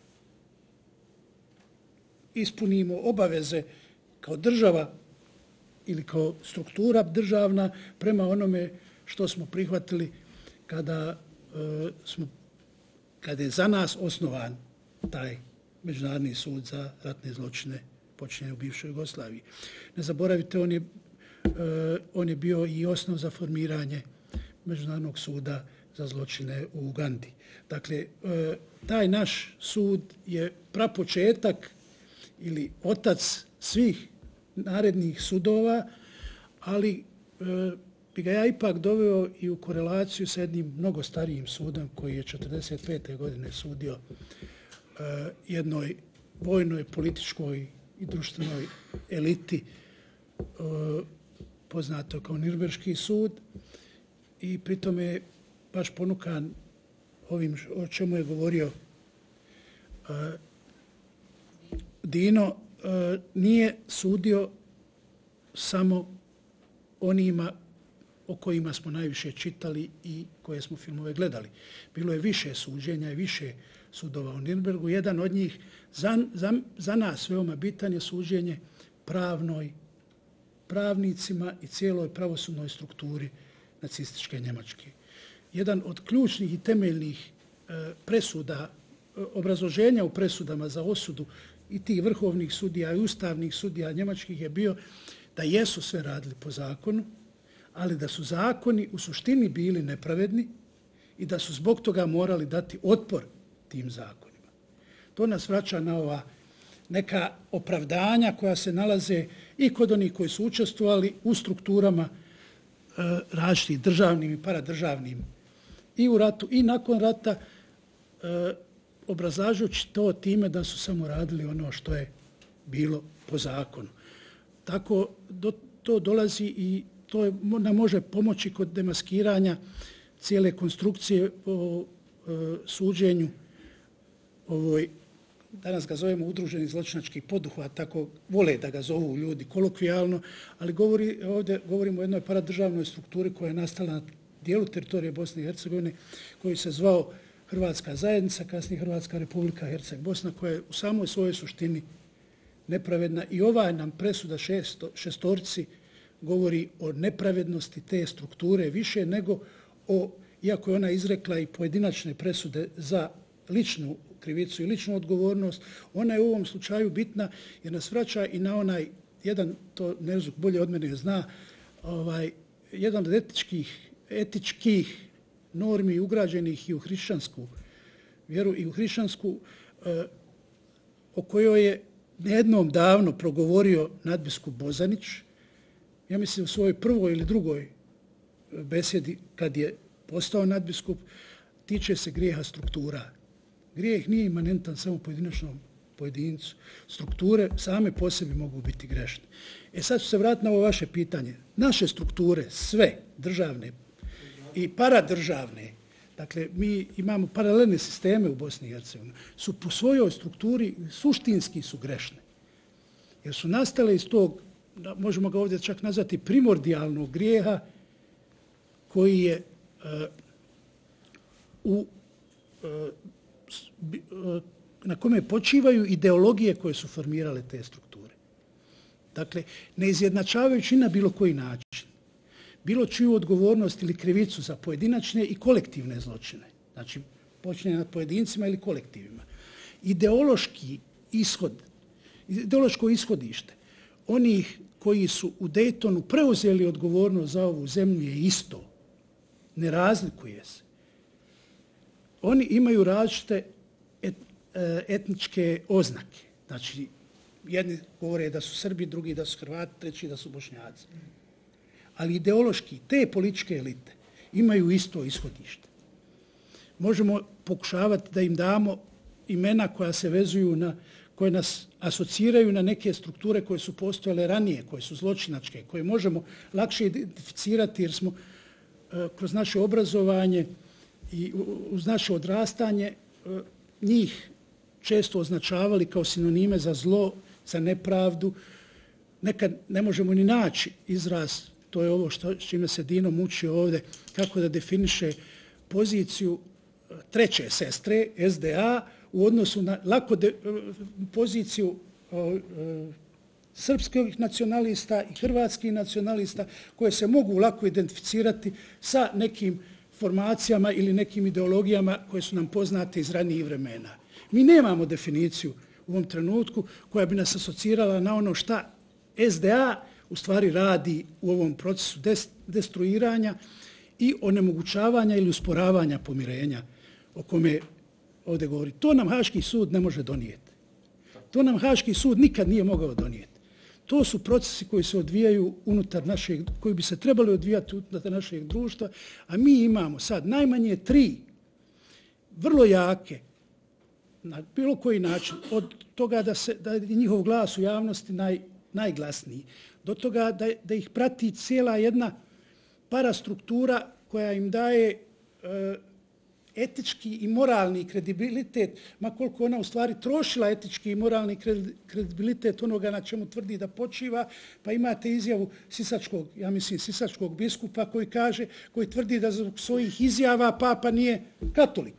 ispunimo obaveze kao država ili kao struktura državna prema onome što smo prihvatili kada, e, smo, kada je za nas osnovan taj Međunarodni sud za ratne zločine počinjene u bivšoj Jugoslaviji. Ne zaboravite, on je, e, on je bio i osnov za formiranje Međunarodnog suda za zločine u Ugandi. Dakle, e, taj naš sud je prapočetak ili otac svih narednih sudova, ali e, bi ga ja ipak doveo i u korelaciju sa jednim mnogo starijim sudom koji je četrdeset pete godine sudio e, jednoj vojnoj, političkoj i društvenoj eliti e, poznato kao Nirnberški sud i pritom je baš ponukan ovim o čemu je govorio e, Dino, e, nije sudio samo onima o kojima smo najviše čitali i koje smo filmove gledali. Bilo je više suđenja i više sudova u Nirnbergu. Jedan od njih, za, za, za nas veoma bitan, je suđenje pravnoj, pravnicima i cijeloj pravosudnoj strukturi nacističke Njemačke. Jedan od ključnih i temeljnih e, presuda, e, obrazloženja u presudama za osudu i tih vrhovnih sudija i ustavnih sudija njemačkih je bio da jesu sve radili po zakonu, ali da su zakoni u suštini bili nepravedni i da su zbog toga morali dati otpor tim zakonima. To nas vraća na ova neka opravdanja koja se nalaze i kod onih koji su učestvovali u strukturama e, različitih državnim i paradržavnim i u ratu i nakon rata, e, obrazlažući to time da su samo radili ono što je bilo po zakonu. Tako do, to dolazi i to je, nam može pomoći kod demaskiranja cijele konstrukcije o e, suđenju ovoj, danas ga zovemo udruženi zločinački poduhvat, tako vole da ga zovu ljudi kolokvijalno, ali govori, ovdje govorimo o jednoj paradržavnoj strukturi koja je nastala na dijelu teritorije Bosne i Hercegovine, koji se zvao Hrvatska zajednica, kasnije Hrvatska republika Herceg Bosna, koja je u samoj svojoj suštini nepravedna. I ova nam presuda šesto, šestorci govori o nepravednosti te strukture više nego o, iako je ona izrekla i pojedinačne presude za ličnu krivicu i ličnu odgovornost, ona je u ovom slučaju bitna jer nas vraća i na onaj, jedan, to Nerzuk bolje od mene zna, ovaj, jedan od etičkih, etičkih normi ugrađenih i u hrišćansku vjeru i u hrišćansku, eh, o kojoj je jednom davno progovorio nadbiskup Bozanić, ja mislim u svojoj prvoj ili drugoj besjedi kad je postao nadbiskup, tiče se grijeha struktura. Grijeh nije imanentan samo pojedinačnom pojedincu. Strukture same po sebi mogu biti grešne. E sad ću se vratiti na ovo vaše pitanje. Naše strukture, sve državne i paradržavne, dakle mi imamo paralelne sisteme u Bosni i Hercegovini, su po svojoj strukturi suštinski su grešne. Jer su nastale iz tog, možemo ga ovdje čak nazvati, primordijalnog grijeha koji je uh, u, uh, na kome počivaju ideologije koje su formirale te strukture. Dakle, ne izjednačavajući na bilo koji način, bilo čiju odgovornost ili krivicu za pojedinačne i kolektivne zločine, znači počinje nad pojedincima ili kolektivima. Ideološki ishod, ideološko ishodište onih koji su u Daytonu preuzeli odgovornost za ovu zemlju je isto, ne razlikuje se. Oni imaju različite et, etničke oznake. Znači, jedni govore da su Srbi, drugi da su Hrvati, treći da su Bošnjaci. Ali ideološki, te političke elite imaju isto ishodište. Možemo pokušavati da im damo imena koja se vezuju na, koje nas asociraju na neke strukture koje su postojale ranije, koje su zločinačke, koje možemo lakše identificirati jer smo kroz naše obrazovanje i uz naše odrastanje njih često označavali kao sinonime za zlo, za nepravdu. Nekad ne možemo ni naći izraz, to je ovo što, s čime se Dino muči ovdje, kako da definiše poziciju treće sestre, S D A, u odnosu na lako de, poziciju o, o, srpskih nacionalista i hrvatskih nacionalista koje se mogu lako identificirati sa nekim formacijama ili nekim ideologijama koje su nam poznate iz ranijih vremena. Mi nemamo definiciju u ovom trenutku koja bi nas asocirala na ono šta S D A u stvari radi u ovom procesu destruiranja i onemogućavanja ili usporavanja pomirenja o kome ovdje govori. To nam Haški sud ne može donijeti. To nam Haški sud nikad nije mogao donijeti. To su procesi koji se odvijaju unutar našeg, koji bi se trebali odvijati unutar našeg društva, a mi imamo sad najmanje tri vrlo jake, na bilo koji način, od toga da, se, da je njihov glas u javnosti naj, najglasniji, do toga da, da ih prati cijela jedna parastruktura koja im daje e, etički i moralni kredibilitet, ma koliko ona u stvari trošila etički i moralni kredibilitet onoga na čemu tvrdi da počiva, pa imate izjavu sisačkog, ja mislim, sisačkog biskupa koji kaže, koji tvrdi da zbog svojih izjava papa nije katolik.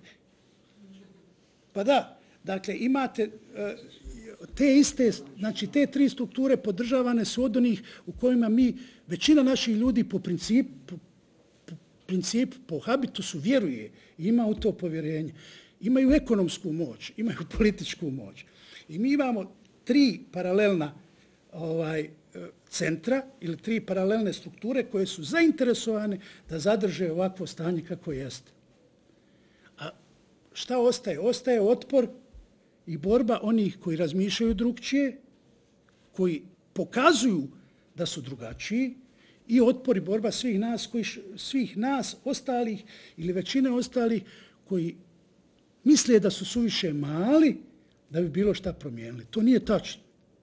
Pa da, dakle, imate te iste, znači te tri strukture podržavane su od onih u kojima mi, većina naših ljudi po principu, princip, po habitusu vjeruje i ima u to povjerenje. Imaju ekonomsku moć, imaju političku moć. I mi imamo tri paralelna ovaj, centra ili tri paralelne strukture koje su zainteresovane da zadrže ovakvo stanje kako jeste. A šta ostaje? Ostaje otpor i borba onih koji razmišljaju drugčije, koji pokazuju da su drugačiji, i otpor i borba svih nas, koji, svih nas ostalih ili većine ostalih koji misle da su suviše mali da bi bilo šta promijenili. To nije tačno.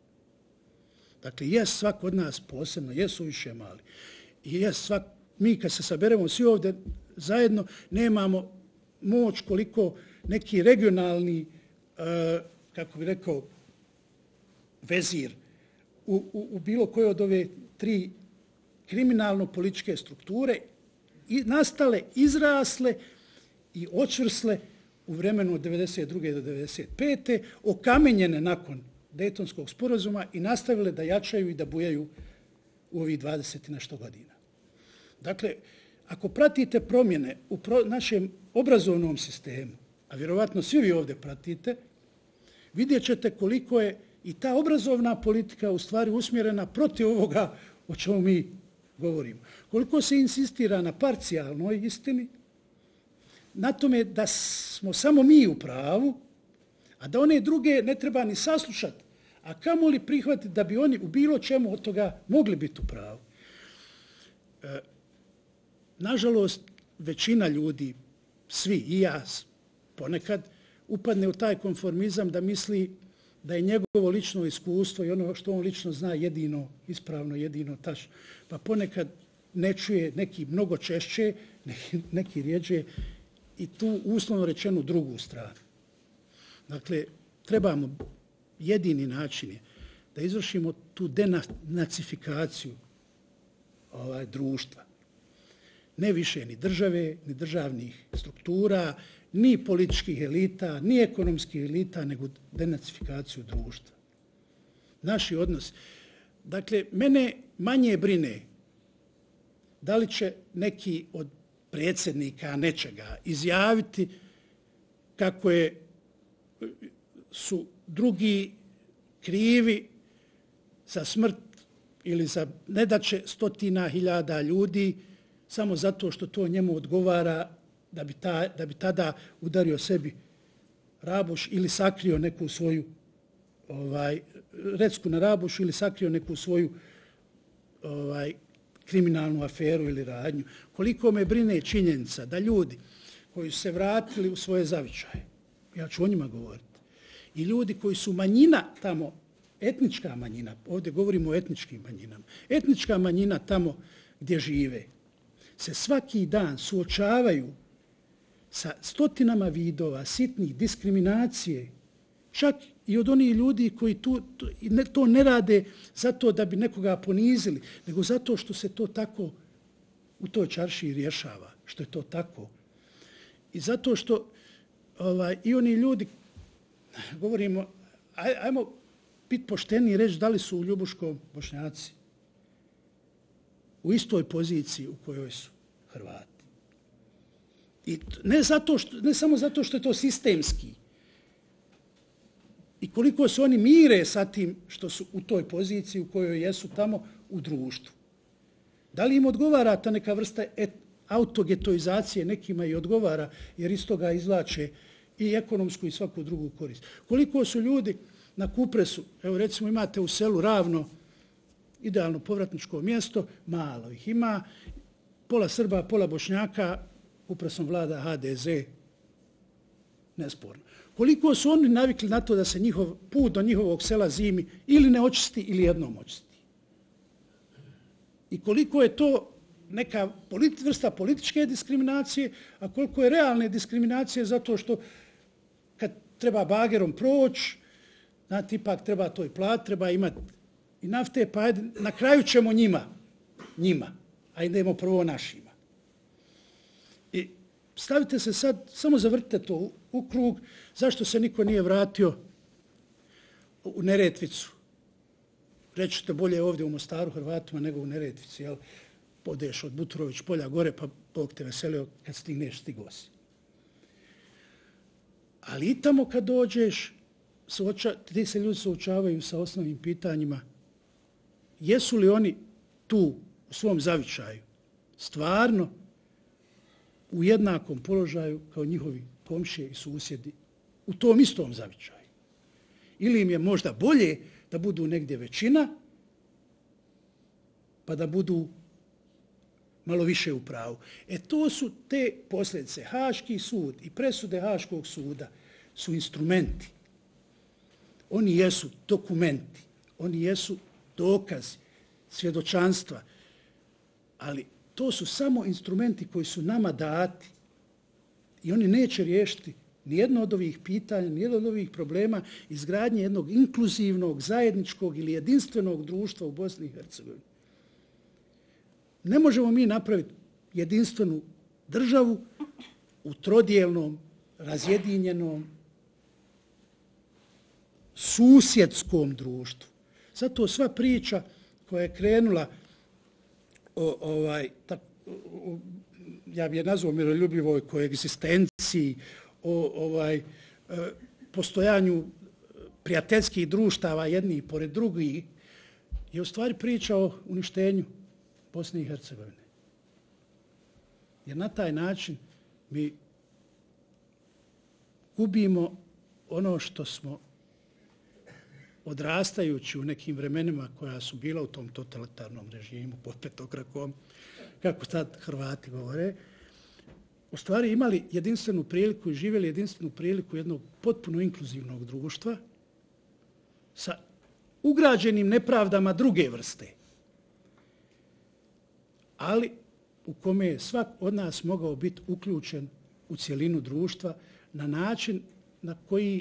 Dakle, jes svak od nas posebno, jes suviše mali. I jes svak, mi kad se saberemo svi ovdje zajedno, nemamo moć koliko neki regionalni, uh, kako bi rekao, vezir u, u, u bilo koje od ove tri kriminalno-političke strukture i nastale, izrasle i očvrsle u vremenu od devedeset druge do devedeset pete okamenjene nakon Daytonskog sporazuma i nastavile da jačaju i da bujaju u ovih dvadeset i nešto godina. Dakle, ako pratite promjene u pro našem obrazovnom sistemu, a vjerovatno svi vi ovdje pratite, vidjet ćete koliko je i ta obrazovna politika u stvari usmjerena protiv ovoga o čemu mi govorimo. Koliko se insistira na parcijalnoj istini, na tome da smo samo mi u pravu, a da one druge ne treba ni saslušati, A kamoli prihvatiti da bi oni u bilo čemu od toga mogli biti u pravu. E, nažalost, većina ljudi, svi i ja ponekad, upadne u taj konformizam da misli da je njegovo lično iskustvo i ono što on lično zna jedino ispravno, jedino tačno. Pa ponekad ne čuje neki mnogo češće, neki, neki rijeđe i tu uslovno rečenu drugu stranu. Dakle, trebamo, jedini način je da izvršimo tu denacifikaciju ovaj, društva. Ne više ni države, ni državnih struktura, ni političkih elita, ni ekonomskih elita, nego denacifikaciju društva. Naši odnosi. Dakle, mene manje brine da li će neki od predsjednika nečega izjaviti kako je, su drugi krivi za smrt ili za nedaće stotina hiljada ljudi samo zato što to njemu odgovara da bi, ta, da bi tada udario sebi rabuš ili sakrio neku svoju ovaj, recku na rabuš ili sakrio neku svoju ovaj, kriminalnu aferu ili radnju. Koliko me brine činjenica da ljudi koji su se vratili u svoje zavičaje, ja ću o njima govoriti, i ljudi koji su manjina tamo, etnička manjina, ovdje govorimo o etničkim manjinama, etnička manjina tamo gdje žive, se svaki dan suočavaju sa stotinama vidova sitnih diskriminacije, čak i od onih ljudi koji tu, to, ne, to ne rade zato da bi nekoga ponizili, nego zato što se to tako u toj čaršiji rješava, što je to tako. I zato što ovaj, i oni ljudi, govorimo, aj, ajmo biti pošteni i reći da li su u Ljubuškom Bošnjaci u istoj poziciji u kojoj su Hrvati. I ne, zato što, ne samo zato što je to sistemski, i koliko se oni mire sa tim što su u toj poziciji u kojoj jesu tamo u društvu. Da li im odgovara ta neka vrsta et, autogetoizacije, nekima i odgovara, jer iz toga izvlače i ekonomsku i svaku drugu korist. Koliko su ljudi na Kupresu, evo recimo imate u selu Ravno idealno povratničko mjesto, malo ih ima, pola Srba, pola Bošnjaka, Kupresom vlada ha de ze, nesporno. Koliko su oni navikli na to da se njihov put do njihovog sela zimi ili ne očisti ili jednom očisti. I koliko je to neka politi, vrsta političke diskriminacije, a koliko je realne diskriminacije zato što kad treba bagerom proći, znate, ipak treba to i plat, treba imati i nafte, pa ajde, na kraju ćemo njima, njima, a idemo prvo našima. I stavite se sad, samo zavrtite to u, u krug, zašto se niko nije vratio u Neretvicu. Reći ćete bolje ovdje u Mostaru Hrvatima nego u Neretvici, jel? Podeš od Buturović polja gore, pa Bog te veselio kad stigneš, stigo si. Ali i tamo kad dođeš, suoča, ti se ljudi suočavaju sa osnovnim pitanjima. Jesu li oni tu u svom zavičaju stvarno u jednakom položaju kao njihovi komšije i susjedi u tom istom zavičaju? Ili im je možda bolje da budu negdje većina, pa da budu malo više u pravu. E to su te posljedice. Haški sud i presude Haškog suda su instrumenti. Oni jesu dokumenti, oni jesu dokazi, svjedočanstva, ali to su samo instrumenti koji su nama dati i oni neće riješiti nijedno od ovih pitanja, nijedno od ovih problema izgradnje jednog inkluzivnog, zajedničkog ili jedinstvenog društva u Bosni i Hercegovini. Ne možemo mi napraviti jedinstvenu državu u trodijelnom, razjedinjenom, susjedskom društvu. Zato sva priča koja je krenula o, ovaj, tak, o, ja bih je nazvao miroljubivoj koegzistenciji, o ovaj, postojanju prijateljskih društava jednih pored drugih, je u stvari priča o uništenju Bosne i Hercegovine. Jer na taj način mi gubimo ono što smo odrastajući u nekim vremenima koja su bila u tom totalitarnom režimu, pod petokrakom, kako tad Hrvati govore, u stvari imali jedinstvenu priliku i živjeli jedinstvenu priliku jednog potpuno inkluzivnog društva sa ugrađenim nepravdama druge vrste, ali u kome je svak od nas mogao biti uključen u cjelinu društva na način na koji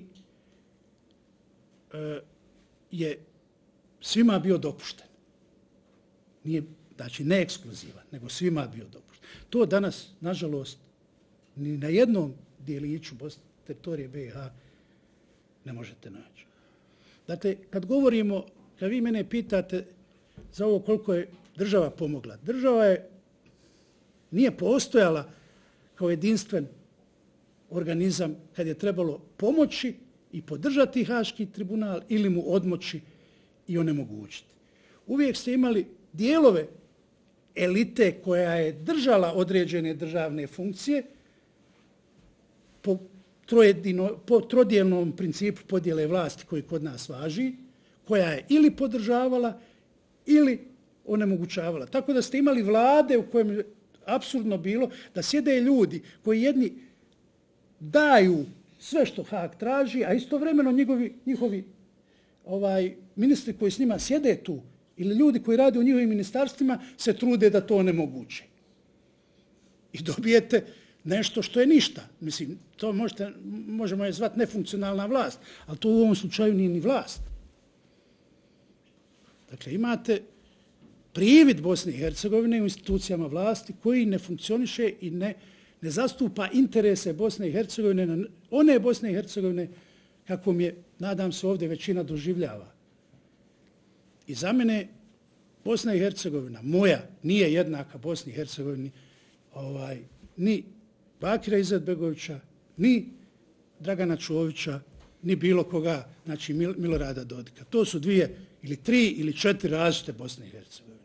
e, je svima bio dopušten. Nije, znači, ne ekskluzivan, nego svima bio dopušten. To danas, nažalost, ni na jednom dijeliću teritorije B i H ne možete naći. Dakle, kad govorimo, kad vi mene pitate za ovo koliko je država pomogla, država je nije postojala kao jedinstven organizam kad je trebalo pomoći i podržati Haški tribunal ili mu odmoći i onemogućiti. Uvijek ste imali dijelove elite koja je držala određene državne funkcije po, po trodijelnom principu podjele vlasti koji kod nas važi, koja je ili podržavala ili onemogućavala. Tako da ste imali vlade u kojem je apsurdno bilo da sjede ljudi koji jedni daju sve što Haag traži, a istovremeno njihovi, njihovi ovaj, ministri koji s njima sjede tu ili ljudi koji rade u njihovim ministarstvima se trude da to onemoguće. I dobijete nešto što je ništa. Mislim, to možete, možemo je zvati nefunkcionalna vlast, ali to u ovom slučaju nije ni vlast. Dakle, imate privid Bosne i Hercegovine u institucijama vlasti koji ne funkcioniše i ne, ne zastupa interese Bosne i Hercegovine, one Bosne i Hercegovine kakvom je, nadam se, ovdje većina doživljava. I za mene Bosna i Hercegovina, moja, nije jednaka Bosni i Hercegovini, ovaj, ni Bakira Izetbegovića, ni Dragana Čovića, ni bilo koga, znači Milorada Dodika. To su dvije ili tri ili četiri različite Bosne i Hercegovine.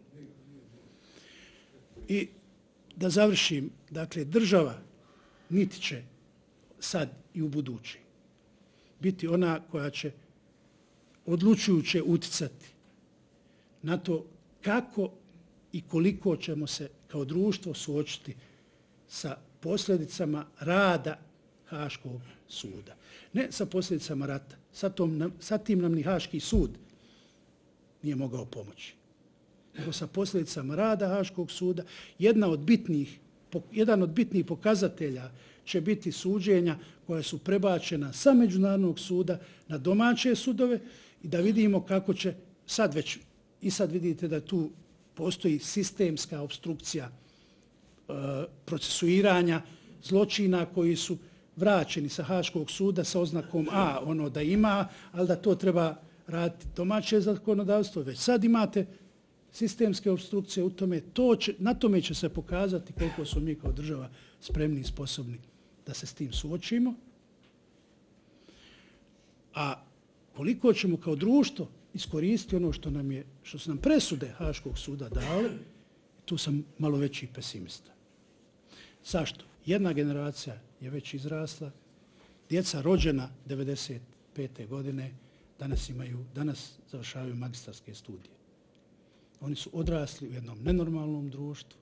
I da završim, dakle, država niti će sad i u budući biti ona koja će odlučujuće uticati na to kako i koliko ćemo se kao društvo suočiti sa posljedicama rada Haškog suda. Ne sa posljedicama rata. Sa, tom, sa tim nam ni Haški sud nije mogao pomoći. Nego sa posljedicama rada Haškog suda. Jedna od bitnih, jedan od bitnih pokazatelja će biti suđenja koja su prebačena sa međunarodnog suda na domaće sudove i da vidimo kako će sad već, i sad vidite da tu postoji sistemska obstrukcija e, procesuiranja zločina koji su vraćeni sa Haškog suda sa oznakom A, ono da ima, ali da to treba raditi domaće zakonodavstvo. Već sad imate sistemske obstrukcije u tome, to će, na tome će se pokazati koliko smo mi kao država spremni i sposobni da se s tim suočimo. A koliko ćemo kao društvo iskoristiti ono što nam je, što su nam presude Haškog suda dale, tu sam malo veći pesimista. Zašto? Jedna generacija je već izrasla, djeca rođena devedeset pete godine danas imaju, danas završavaju magistarske studije. Oni su odrasli u jednom nenormalnom društvu,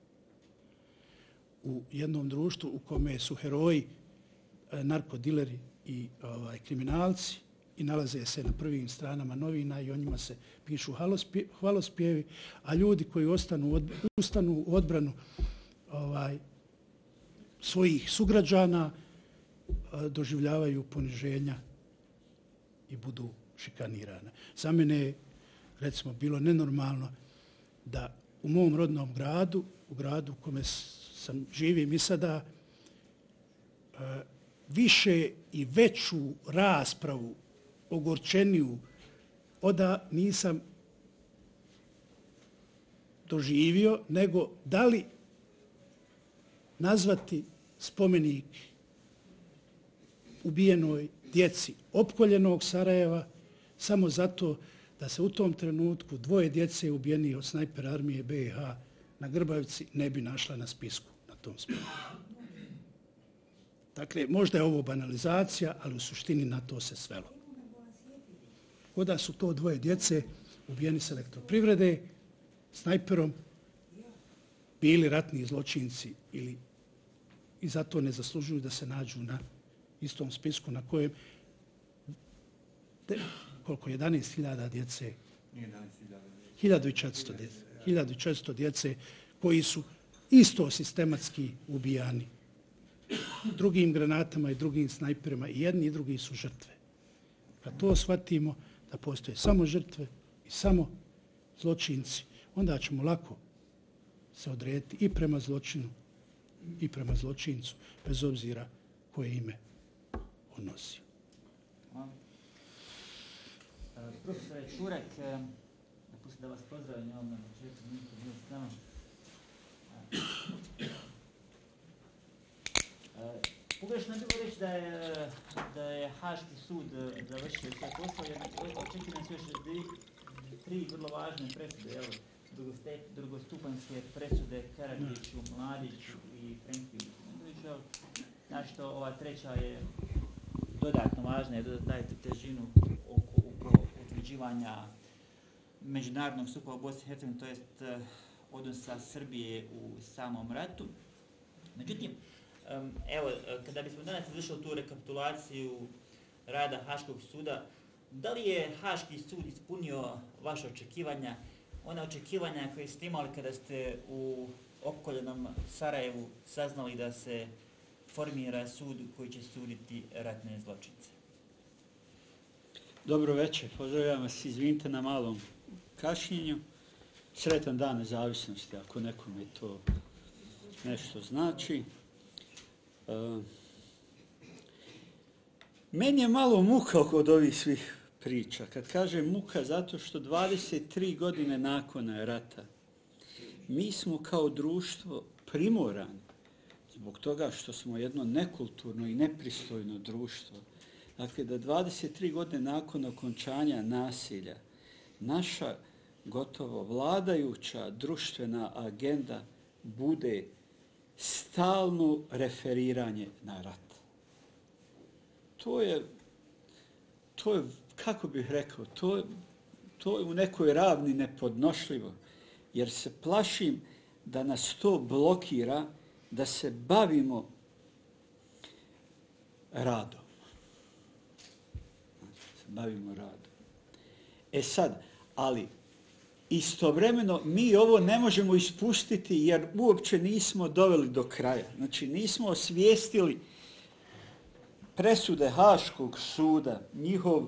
u jednom društvu u kome su heroji narkodileri i ovaj, kriminalci i nalaze se na prvim stranama novina i o njima se pišu hvalospjevi, a ljudi koji ostanu, od, ustanu u odbranu ovaj, svojih sugrađana doživljavaju poniženja i budu šikanirane. Za mene je, recimo, bilo nenormalno da u mom rodnom gradu, u gradu u kome sam živim i sada, više i veću raspravu, ogorčeniju, oda nisam doživio, nego da li nazvati spomenik ubijenoj djeci opkoljenog Sarajeva samo zato da se u tom trenutku dvoje djece ubijeni od snajpera armije B i H na Grbavici ne bi našla na spisku, na tom spomeniku. Dakle, možda je ovo banalizacija, ali u suštini na to se svelo. kao da su to dvoje djece ubijeni s Elektroprivrede, snajperom, bili ratni zločinci ili i zato ne zaslužuju da se nađu na istom spisku na kojem de, koliko jedanaest hiljada djece, hiljadu četiristo djece, hiljadu četiristo djece koji su isto sistematski ubijani drugim granatama i drugim snajperima i jedni i drugi su žrtve. Kad to shvatimo da postoje samo žrtve i samo zločinci, onda ćemo lako se odrediti i prema zločinu i prema zločincu, bez obzira koje ime on nosi. Profesore Čurek, dopustite da vas pozdravim, ja vam na početku minutu bio s nama. Pogrešno je bilo reći da je, da je Haški sud završio sve posao, jer očekivane su još tri vrlo važne presude, jel? drugostupanjske presude Karadžiću, Mladiću i Frenki Vukoviću, na što ova treća je dodatno važna, jer daje težinu oko, oko utvrđivanja međunarodnog sukoba u Bosni i Hercegovini, to jest odnosa Srbije u samom ratu. Međutim, evo, kada bismo danas izvršili tu rekapitulaciju rada Haškog suda, da li je Haški sud ispunio vaše očekivanja, ona očekivanja koje ste imali kada ste u opkoljenom Sarajevu saznali da se formira sud koji će suditi ratne zločince? Dobro večer, pozdravljam vas, izvinite na malom kašnjenju. Sretan dan nezavisnosti, ako nekome to nešto znači. Uh, meni je malo muka od ovih svih priča. Kad kažem muka, zato što dvadeset tri godine nakon rata mi smo kao društvo primorani, zbog toga što smo jedno nekulturno i nepristojno društvo. Dakle, da dvadeset tri godine nakon okončanja nasilja naša gotovo vladajuća društvena agenda bude stalno referiranje na rat. To je, to je kako bih rekao, to, to je u nekoj ravni nepodnošljivo, jer se plašim da nas to blokira da se bavimo radom. Se bavimo radom. E sad, ali istovremeno mi ovo ne možemo ispustiti jer uopće nismo doveli do kraja. Znači nismo osvijestili presude Haškog suda, njihov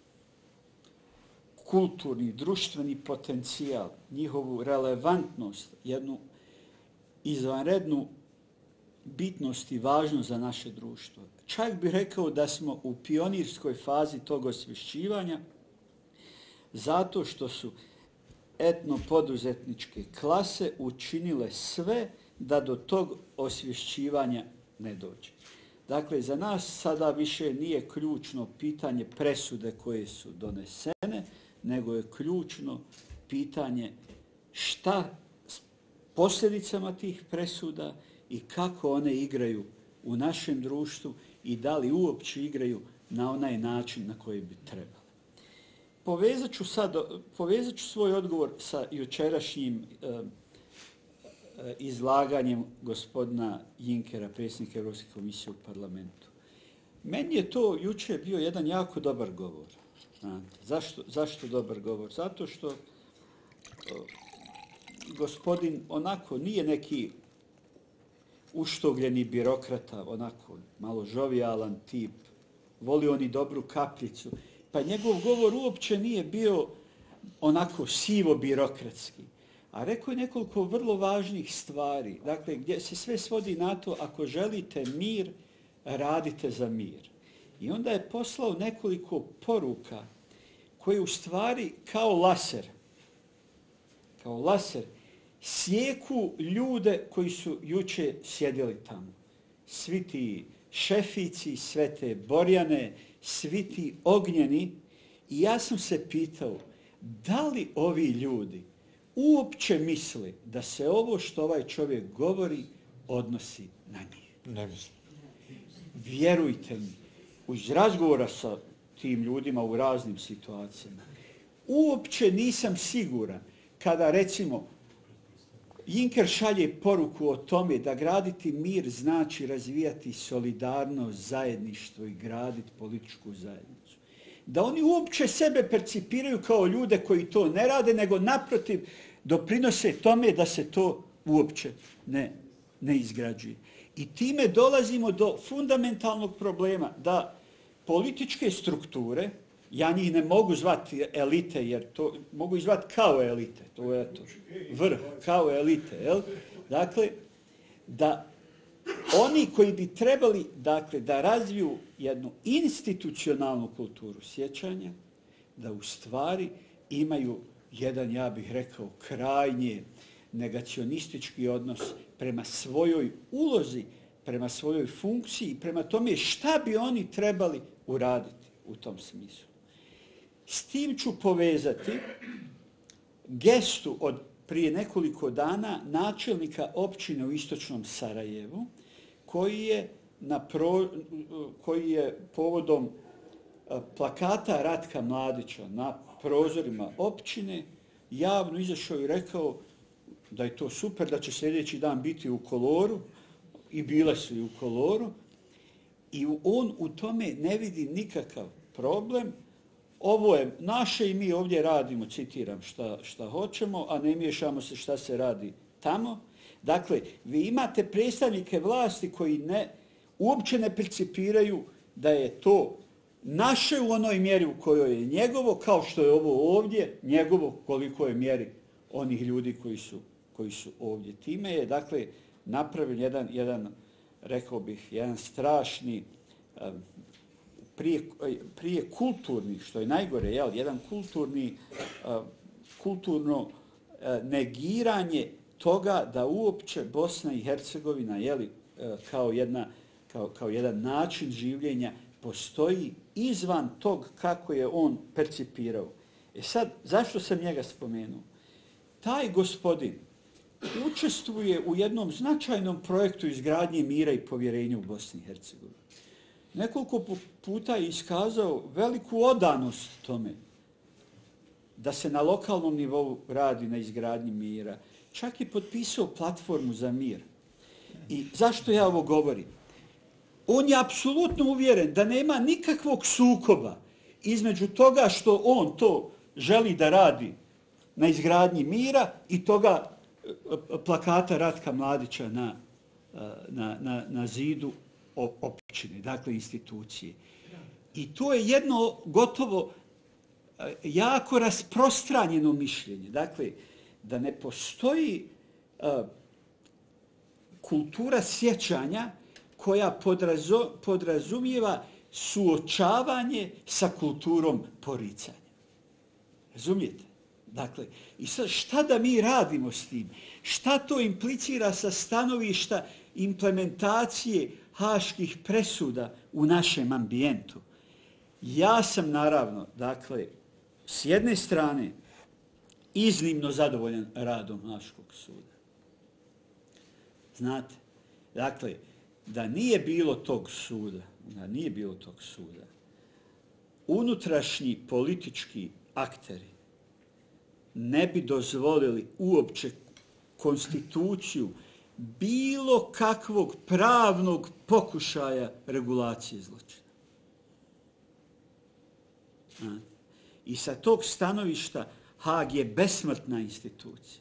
kulturni, društveni potencijal, njihovu relevantnost, jednu izvanrednu bitnost i važnost za naše društvo. Čak bih rekao da smo u pionirskoj fazi tog osvješćivanja zato što su etno-poduzetničke klase učinile sve da do tog osvješćivanja ne dođe. Dakle, za nas sada više nije ključno pitanje presude koje su donesene, nego je ključno pitanje šta s posljedicama tih presuda i kako one igraju u našem društvu i da li uopće igraju na onaj način na koji bi trebalo. Povezat ću, sad, povezat ću svoj odgovor sa jučerašnjim eh, izlaganjem gospodina Junckera, predsjednika Europske komisije u parlamentu. Meni je to jučer bio jedan jako dobar govor. Zašto, zašto dobar govor? Zato što uh, gospodin onako nije neki uštogljeni birokrata, onako malo žovijalan tip, voli on i dobru kapljicu, pa njegov govor uopće nije bio onako sivo birokratski. A rekao je nekoliko vrlo važnih stvari, dakle gdje se sve svodi na to ako želite mir, radite za mir. I onda je poslao nekoliko poruka koje u stvari kao laser, kao laser, sjeku ljude koji su juče sjedili tamo. Svi ti šefici, sve te borjane, svi ti ognjeni. I ja sam se pitao, da li ovi ljudi uopće misle da se ovo što ovaj čovjek govori odnosi na njih? Ne mislim. Vjerujte mi, uz razgovora sa tim ljudima u raznim situacijama, uopće nisam siguran kada, recimo, Juncker šalje poruku o tome da graditi mir znači razvijati solidarnost, zajedništvo i graditi političku zajednicu. Da oni uopće sebe percipiraju kao ljude koji to ne rade, nego naprotiv doprinose tome da se to uopće ne, ne izgrađuje. I time dolazimo do fundamentalnog problema da političke strukture, ja njih ne mogu zvati elite, jer to mogu ih zvati kao elite, to je to, vrh, kao elite, jel? Dakle, da oni koji bi trebali, dakle, da razviju jednu institucionalnu kulturu sjećanja, da u stvari imaju jedan, ja bih rekao, krajnje negacionistički odnos prema svojoj ulozi, prema svojoj funkciji, prema tome šta bi oni trebali uraditi u tom smislu. S tim ću povezati gestu od prije nekoliko dana načelnika općine u istočnom Sarajevu, koji je, na pro, koji je povodom plakata Ratka Mladića na prozorima općine javno izašao i rekao da je to super, da će sljedeći dan biti u koloru, i bile su i u koloru, i on u tome ne vidi nikakav problem. Ovo je naše i mi ovdje radimo, citiram, šta, šta hoćemo, a ne miješamo se šta se radi tamo. Dakle, vi imate predstavnike vlasti koji ne, uopće ne percipiraju da je to naše u onoj mjeri u kojoj je njegovo, kao što je ovo ovdje njegovo koliko je mjeri onih ljudi koji su, koji su ovdje. Time je, dakle, napravljen jedan, jedan, rekao bih, jedan strašni, prije, prije kulturni, što je najgore, jel, jedan kulturni, kulturno negiranje toga da uopće Bosna i Hercegovina, jeli, kao, jedna, kao, kao jedan način življenja postoji izvan tog kako je on percipirao. E sad, zašto sam njega spomenuo? Taj gospodin učestvuje u jednom značajnom projektu izgradnje mira i povjerenja u Bosni i Hercegovini. Nekoliko puta je iskazao veliku odanost tome da se na lokalnom nivou radi na izgradnji mira. Čak je potpisao platformu za mir. I zašto ja ovo govorim? On je apsolutno uvjeren da nema nikakvog sukoba između toga što on to želi da radi na izgradnji mira i toga plakata Ratka Mladića na, na, na, na zidu općine, dakle institucije. I to je jedno gotovo jako rasprostranjeno mišljenje. Dakle, da ne postoji uh, kultura sjećanja koja podrazo, podrazumijeva suočavanje sa kulturom poricanja. Razumijete? Dakle, i sad šta da mi radimo s tim? Šta to implicira sa stanovišta implementacije haških presuda u našem ambijentu? Ja sam naravno, dakle, s jedne strane, iznimno zadovoljan radom Haškog suda. Znate, dakle, da nije bilo tog suda, da nije bilo tog suda, unutrašnji politički akteri ne bi dozvolili uopće konstituciju bilo kakvog pravnog pokušaja regulacije zločina. I sa tog stanovišta Haag je besmrtna institucija.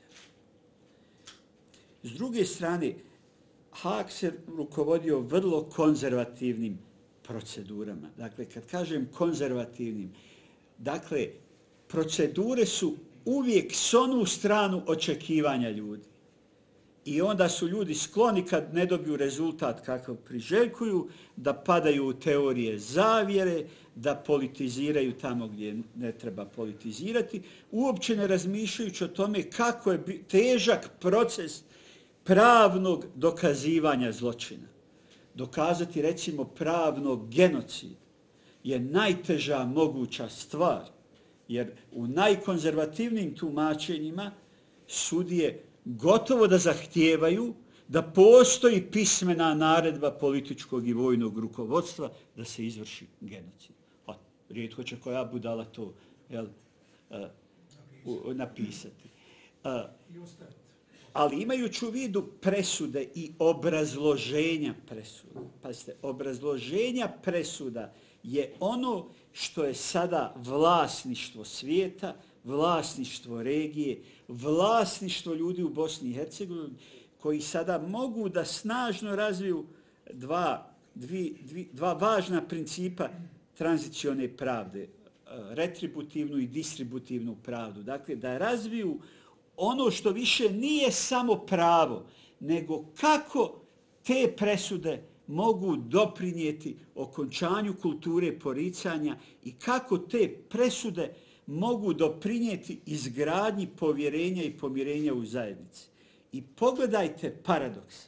S druge strane, Haag se rukovodio vrlo konzervativnim procedurama. Dakle, kad kažem konzervativnim, dakle, procedure su uvijek s onu stranu očekivanja ljudi. I onda su ljudi skloni kad ne dobiju rezultat kakav priželjkuju, da padaju u teorije zavjere, da politiziraju tamo gdje ne treba politizirati, uopće ne razmišljajući o tome kako je težak proces pravnog dokazivanja zločina. Dokazati, recimo, pravnog genocida je najteža moguća stvar, jer u najkonzervativnijim tumačenjima sudije gotovo da zahtijevaju da postoji pismena naredba političkog i vojnog rukovodstva da se izvrši genocid. Pa, rijetko će koja budala to jel, uh, u, napisati. Uh, ali imajući u vidu presude i obrazloženja presuda, pazite, obrazloženja presuda je ono što je sada vlasništvo svijeta, vlasništvo regije, vlasništvo ljudi u Bosni i Hercegovini, koji sada mogu da snažno razviju dva, dvi, dvi, dva važna principa tranzicione pravde, retributivnu i distributivnu pravdu. Dakle, da razviju ono što više nije samo pravo, nego kako te presude mogu doprinijeti okončanju kulture poricanja i kako te presude mogu doprinijeti izgradnji povjerenja i pomirenja u zajednici. I pogledajte paradoksa.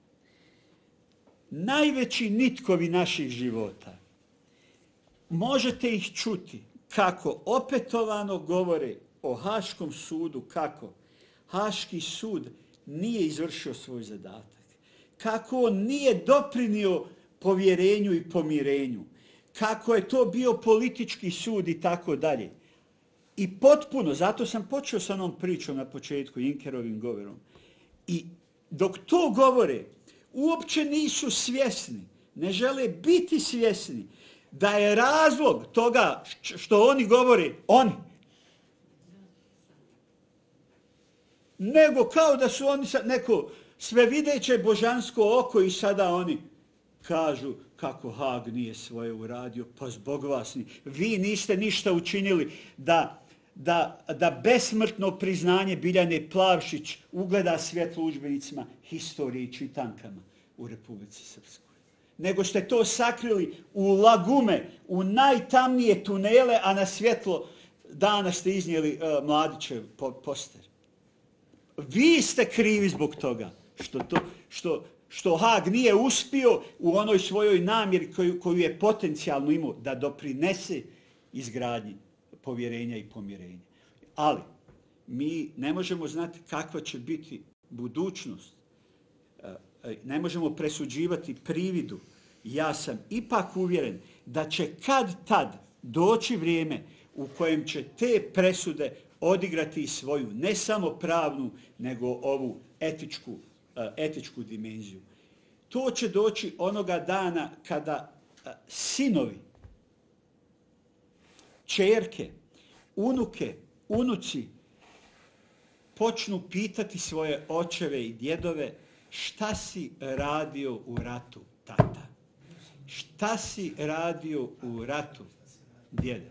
Najveći nitkovi naših života, možete ih čuti kako opetovano govore o Haškom sudu, kako Haški sud nije izvršio svoj zadatak, kako on nije doprinio povjerenju i pomirenju, kako je to bio politički sud i tako dalje. I potpuno, zato sam počeo sa onom pričom na početku, Junkerovim govorom. I dok to govore, uopće nisu svjesni, ne žele biti svjesni da je razlog toga što oni govore, oni. Nego kao da su oni neko svevideće božansko oko i sada oni kažu kako Haag nije svoje uradio, pa zbog vas ni. Vi niste ništa učinili da, da, da besmrtno priznanje Biljane Plavšić ugleda svjetlo udžbenicima historije i čitankama u Republici Srpskoj. Nego ste to sakrili u lagume, u najtamnije tunele, a na svjetlo dana ste iznijeli uh, Mladićev poster. Vi ste krivi zbog toga što, to, što, što Haag nije uspio u onoj svojoj namjeri koju, koju je potencijalno imao da doprinese izgradnji povjerenja i pomirenja. Ali mi ne možemo znati kakva će biti budućnost. Ne možemo presuđivati prividu. Ja sam ipak uvjeren da će kad tad doći vrijeme u kojem će te presude odigrati svoju ne samo pravnu, nego ovu etičku, etičku dimenziju. To će doći onoga dana kada sinovi, ćerke, unuke, unuci počnu pitati svoje očeve i djedove šta si radio u ratu, tata? Šta si radio u ratu, djede?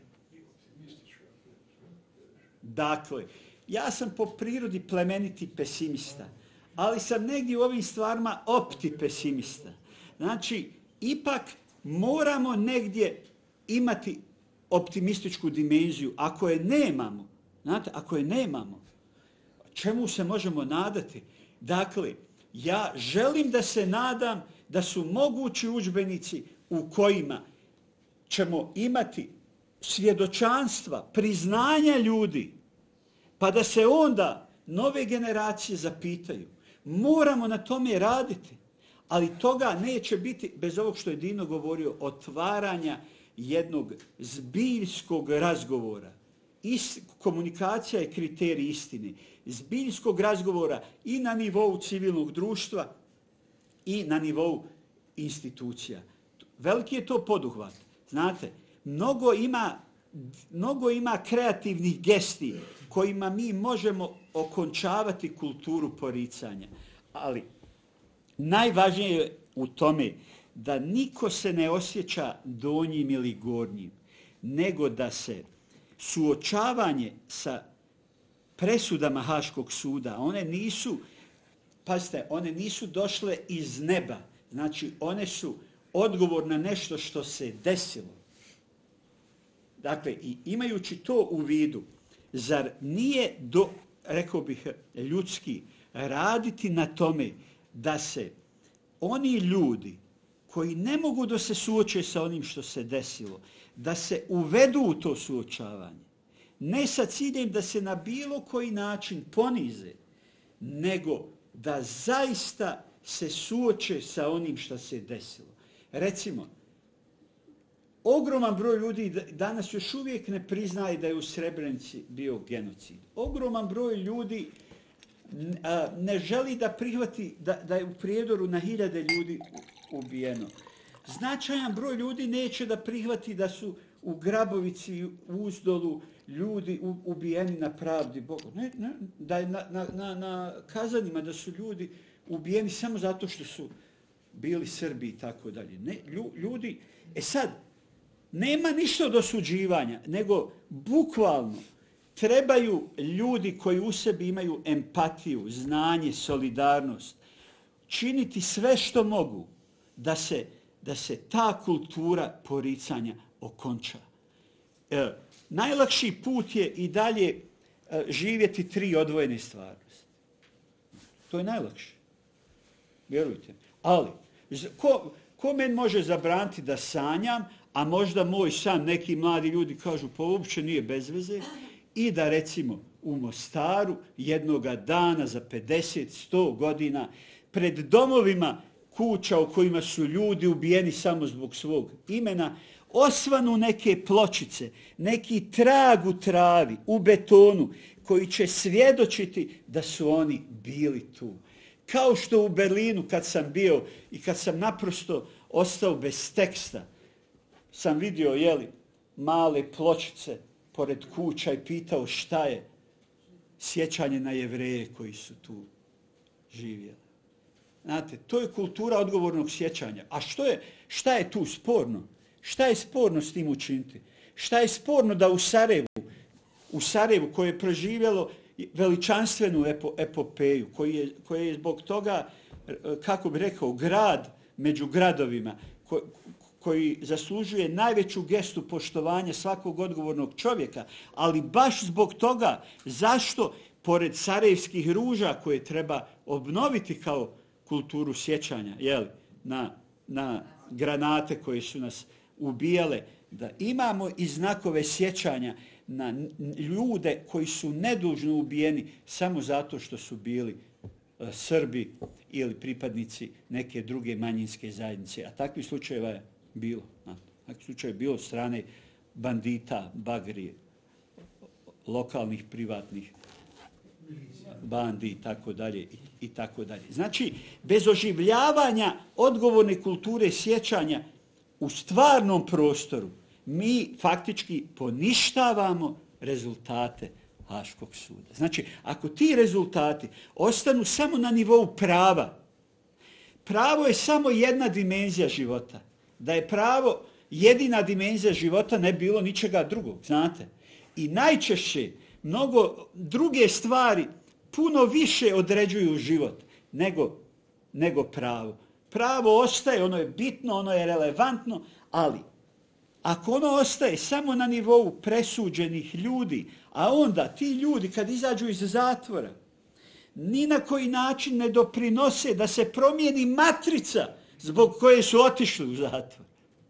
Dakle, ja sam po prirodi plemeniti pesimista, ali sam negdje u ovim stvarima opti pesimista. Znači, ipak moramo negdje imati optimističku dimenziju. Ako je nemamo, znate, ako je nemamo, čemu se možemo nadati? Dakle, ja želim da se nadam da su mogući udžbenici u kojima ćemo imati svjedočanstva, priznanja ljudi, pa da se onda nove generacije zapitaju. Moramo na tome raditi, ali toga neće biti, bez ovog što je Dino govorio, otvaranja jednog zbiljskog razgovora. Ist, komunikacija je kriterij istine. Zbiljskog razgovora i na nivou civilnog društva i na nivou institucija. Veliki je to poduhvat. Znate, mnogo ima, mnogo ima kreativnih gesti kojima mi možemo okončavati kulturu poricanja. Ali najvažnije je u tome da niko se ne osjeća donjim ili gornjim, nego da se suočavanje sa presudama Haškog suda, one nisu, pazite, one nisu došle iz neba. Znači, one su odgovor na nešto što se desilo. Dakle, i imajući to u vidu, zar nije, do, rekao bih, ljudski raditi na tome da se oni ljudi koji ne mogu da se suoče sa onim što se desilo, da se uvedu u to suočavanje, ne sa ciljem da se na bilo koji način ponize, nego da zaista se suoče sa onim što se desilo. Recimo, Ogroman broj ljudi danas još uvijek ne priznaje da je u Srebrenici bio genocid. Ogroman broj ljudi ne želi da prihvati da, da je u Prijedoru na hiljade ljudi ubijeno. Značajan broj ljudi neće da prihvati da su u Grabovici i Uzdolu ljudi ubijeni na pravdi Boga. Ne, ne, da je na, na, na, na kazanima da su ljudi ubijeni samo zato što su bili Srbi i tako dalje. Ne, ljudi, e sad, nema ništa od osuđivanja, nego bukvalno trebaju ljudi koji u sebi imaju empatiju, znanje, solidarnost, činiti sve što mogu da se, da se ta kultura poricanja okonča. E, najlakši put je i dalje e, živjeti tri odvojene stvarnosti. To je najlakše. Vjerujte. Ali, ko, ko men može zabraniti da sanjam, a možda moj san, neki mladi ljudi kažu, pa uopće nije bez veze, i da recimo u Mostaru jednoga dana za pedeset sto godina pred domovima kuća u kojima su ljudi ubijeni samo zbog svog imena, osvanu neke pločice, neki trag u travi, u betonu, koji će svjedočiti da su oni bili tu. Kao što u Berlinu kad sam bio i kad sam naprosto ostao bez teksta, sam vidio, jeli, male pločice pored kuća i pitao šta je sjećanje na Jevreje koji su tu živjeli. Znate, to je kultura odgovornog sjećanja. A što je, šta je tu sporno? Šta je sporno s tim učiniti? Šta je sporno da u Sarajevu, u Sarajevu koje je proživjelo veličanstvenu epo, epopeju, koji je, koji je zbog toga, kako bi rekao, grad među gradovima, ko, koji zaslužuje najveću gestu poštovanja svakog odgovornog čovjeka, ali baš zbog toga zašto, pored sarajevskih ruža koje treba obnoviti kao kulturu sjećanja, jeli, na, na granate koje su nas ubijale, da imamo i znakove sjećanja na ljude koji su nedužno ubijeni samo zato što su bili uh, Srbi ili pripadnici neke druge manjinske zajednice. A takvih slučajeva je bilo. Takvih slučajeva je bilo od strane bandita, bagrije, lokalnih, privatnih bandi i tako dalje i tako dalje. Znači, bez oživljavanja odgovorne kulture sjećanja u stvarnom prostoru mi faktički poništavamo rezultate Haškog suda. Znači, ako ti rezultati ostanu samo na nivou prava, pravo je samo jedna dimenzija života. Da je pravo jedina dimenzija života, ne bilo ničega drugog, znate. I najčešće mnogo druge stvari puno više određuju život nego, nego pravo. Pravo ostaje, ono je bitno, ono je relevantno, ali ako ono ostaje samo na nivou presuđenih ljudi, a onda ti ljudi kad izađu iz zatvora, ni na koji način ne doprinose da se promijeni matrica zbog koje su otišli u zatvor.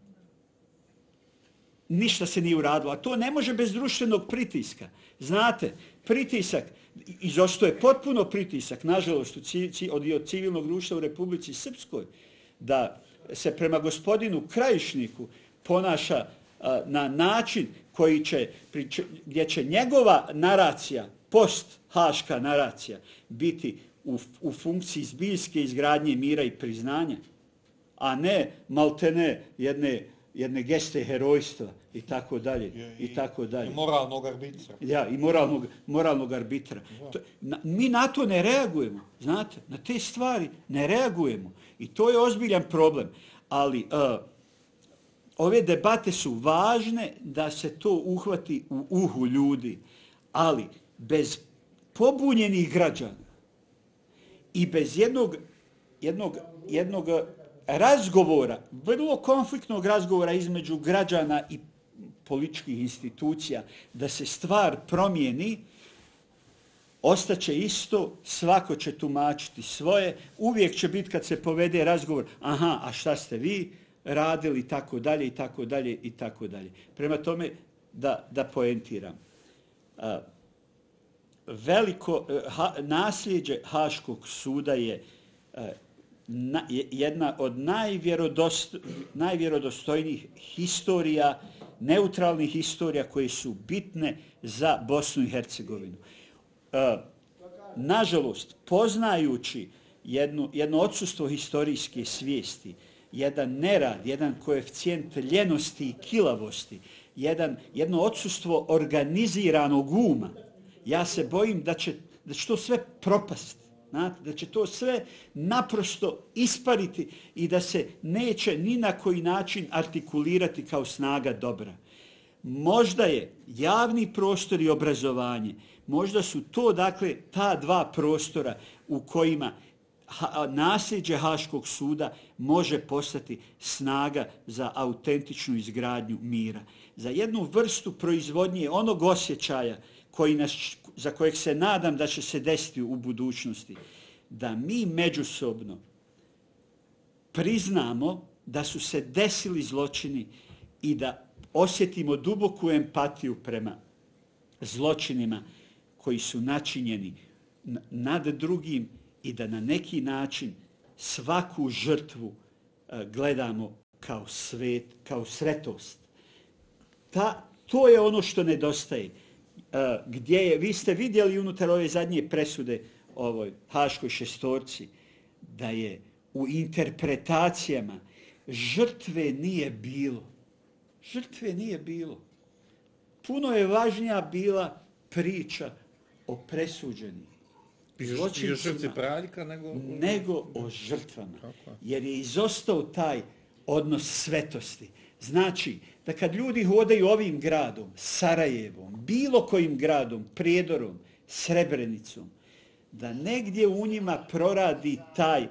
Ništa se nije uradilo, a to ne može bez društvenog pritiska. Znate, pritisak, izosto je potpuno pritisak, nažalost, od civilnog društva u Republici Srpskoj, da se prema gospodinu Krajišniku ponaša a, na način koji će, gdje će njegova naracija, post-haška naracija, biti u, u funkciji zbiljske izgradnje mira i priznanja, a ne maltene jedne, jedne geste herojstva i tako dalje. I, tako dalje. I moralnog arbitra. Ja, i moralnog, moralnog arbitra. To, na, mi na to ne reagujemo, znate, na te stvari ne reagujemo. I to je ozbiljan problem. Ali uh, ove debate su važne da se to uhvati u uhu ljudi, ali bez pobunjenih građana i bez jednog, jednog, jednog razgovora, vrlo konfliktnog razgovora između građana i političkih institucija, da se stvar promijeni, ostaće isto, svako će tumačiti svoje, uvijek će biti kad se povede razgovor, aha, a šta ste vi radili i tako dalje i tako dalje i tako dalje. Prema tome, da, da poentiram. A, veliko ha, nasljeđe Haškog suda je a, na, jedna od najvjerodost, najvjerodostojnijih historija, neutralnih historija koje su bitne za Bosnu i Hercegovinu. E, nažalost, poznajući jednu, jedno odsustvo historijske svijesti, jedan nerad, jedan koeficijent ljenosti i kilavosti, jedan, jedno odsustvo organiziranog uma, ja se bojim da će, da će to sve propasti. Znate, da će to sve naprosto ispariti i da se neće ni na koji način artikulirati kao snaga dobra. Možda je javni prostor i obrazovanje, možda su to dakle ta dva prostora u kojima ha, nasljeđe Haškog suda može postati snaga za autentičnu izgradnju mira. Za jednu vrstu proizvodnje onog osjećaja koji nas, za kojeg se nadam da će se desiti u budućnosti, da mi međusobno priznamo da su se desili zločini i da osjetimo duboku empatiju prema zločinima koji su načinjeni nad drugim i da na neki način svaku žrtvu gledamo kao svet, kao svetost. Ta, to je ono što nedostaje. Gdje je, vi ste vidjeli unutar ove zadnje presude ovoj Haškoj šestorci, da je u interpretacijama žrtve nije bilo. Žrtve nije bilo. Puno je važnija bila priča o presuđenim zločincima praljka nego, nego o žrtvama. Jer je izostao taj odnos svetosti. Znači, da kad ljudi hodaju ovim gradom, Sarajevom, bilo kojim gradom, Prijedorom, Srebrenicom, da negdje u njima proradi taj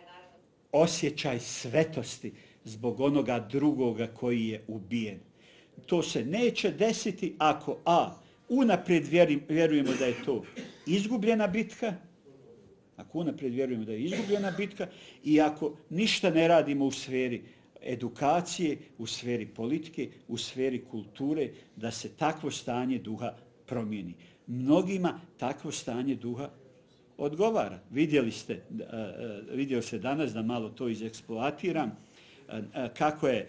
osjećaj svetosti zbog onoga drugoga koji je ubijen. To se neće desiti ako a. unaprijed vjerujemo da je to izgubljena bitka, ako unaprijed vjerujemo da je izgubljena bitka i ako ništa ne radimo u sferi edukacije, u sferi politike, u sferi kulture, da se takvo stanje duha promijeni. Mnogima takvo stanje duha odgovara. Vidjeli ste, vidio se danas da malo to izeksploatiram, kako je,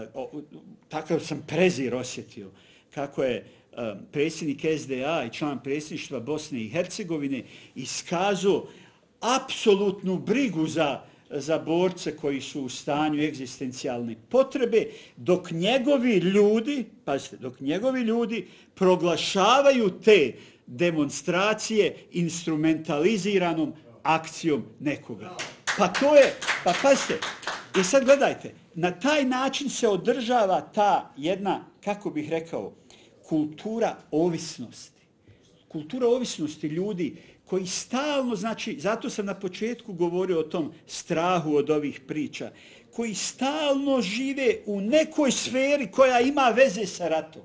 takav sam prezir osjetio, kako je predsjednik S D A i član predsjedništva Bosne i Hercegovine iskazao apsolutnu brigu za, za borce koji su u stanju egzistencijalne potrebe, dok njegovi ljudi, pazite, dok njegovi ljudi proglašavaju te demonstracije instrumentaliziranom akcijom nekoga. Pa to je, pa pazite, i sad gledajte, na taj način se održava ta jedna, kako bih rekao, kultura ovisnosti. Kultura ovisnosti ljudi koji stalno, znači, zato sam na početku govorio o tom strahu od ovih priča, koji stalno žive u nekoj sferi koja ima veze sa ratom.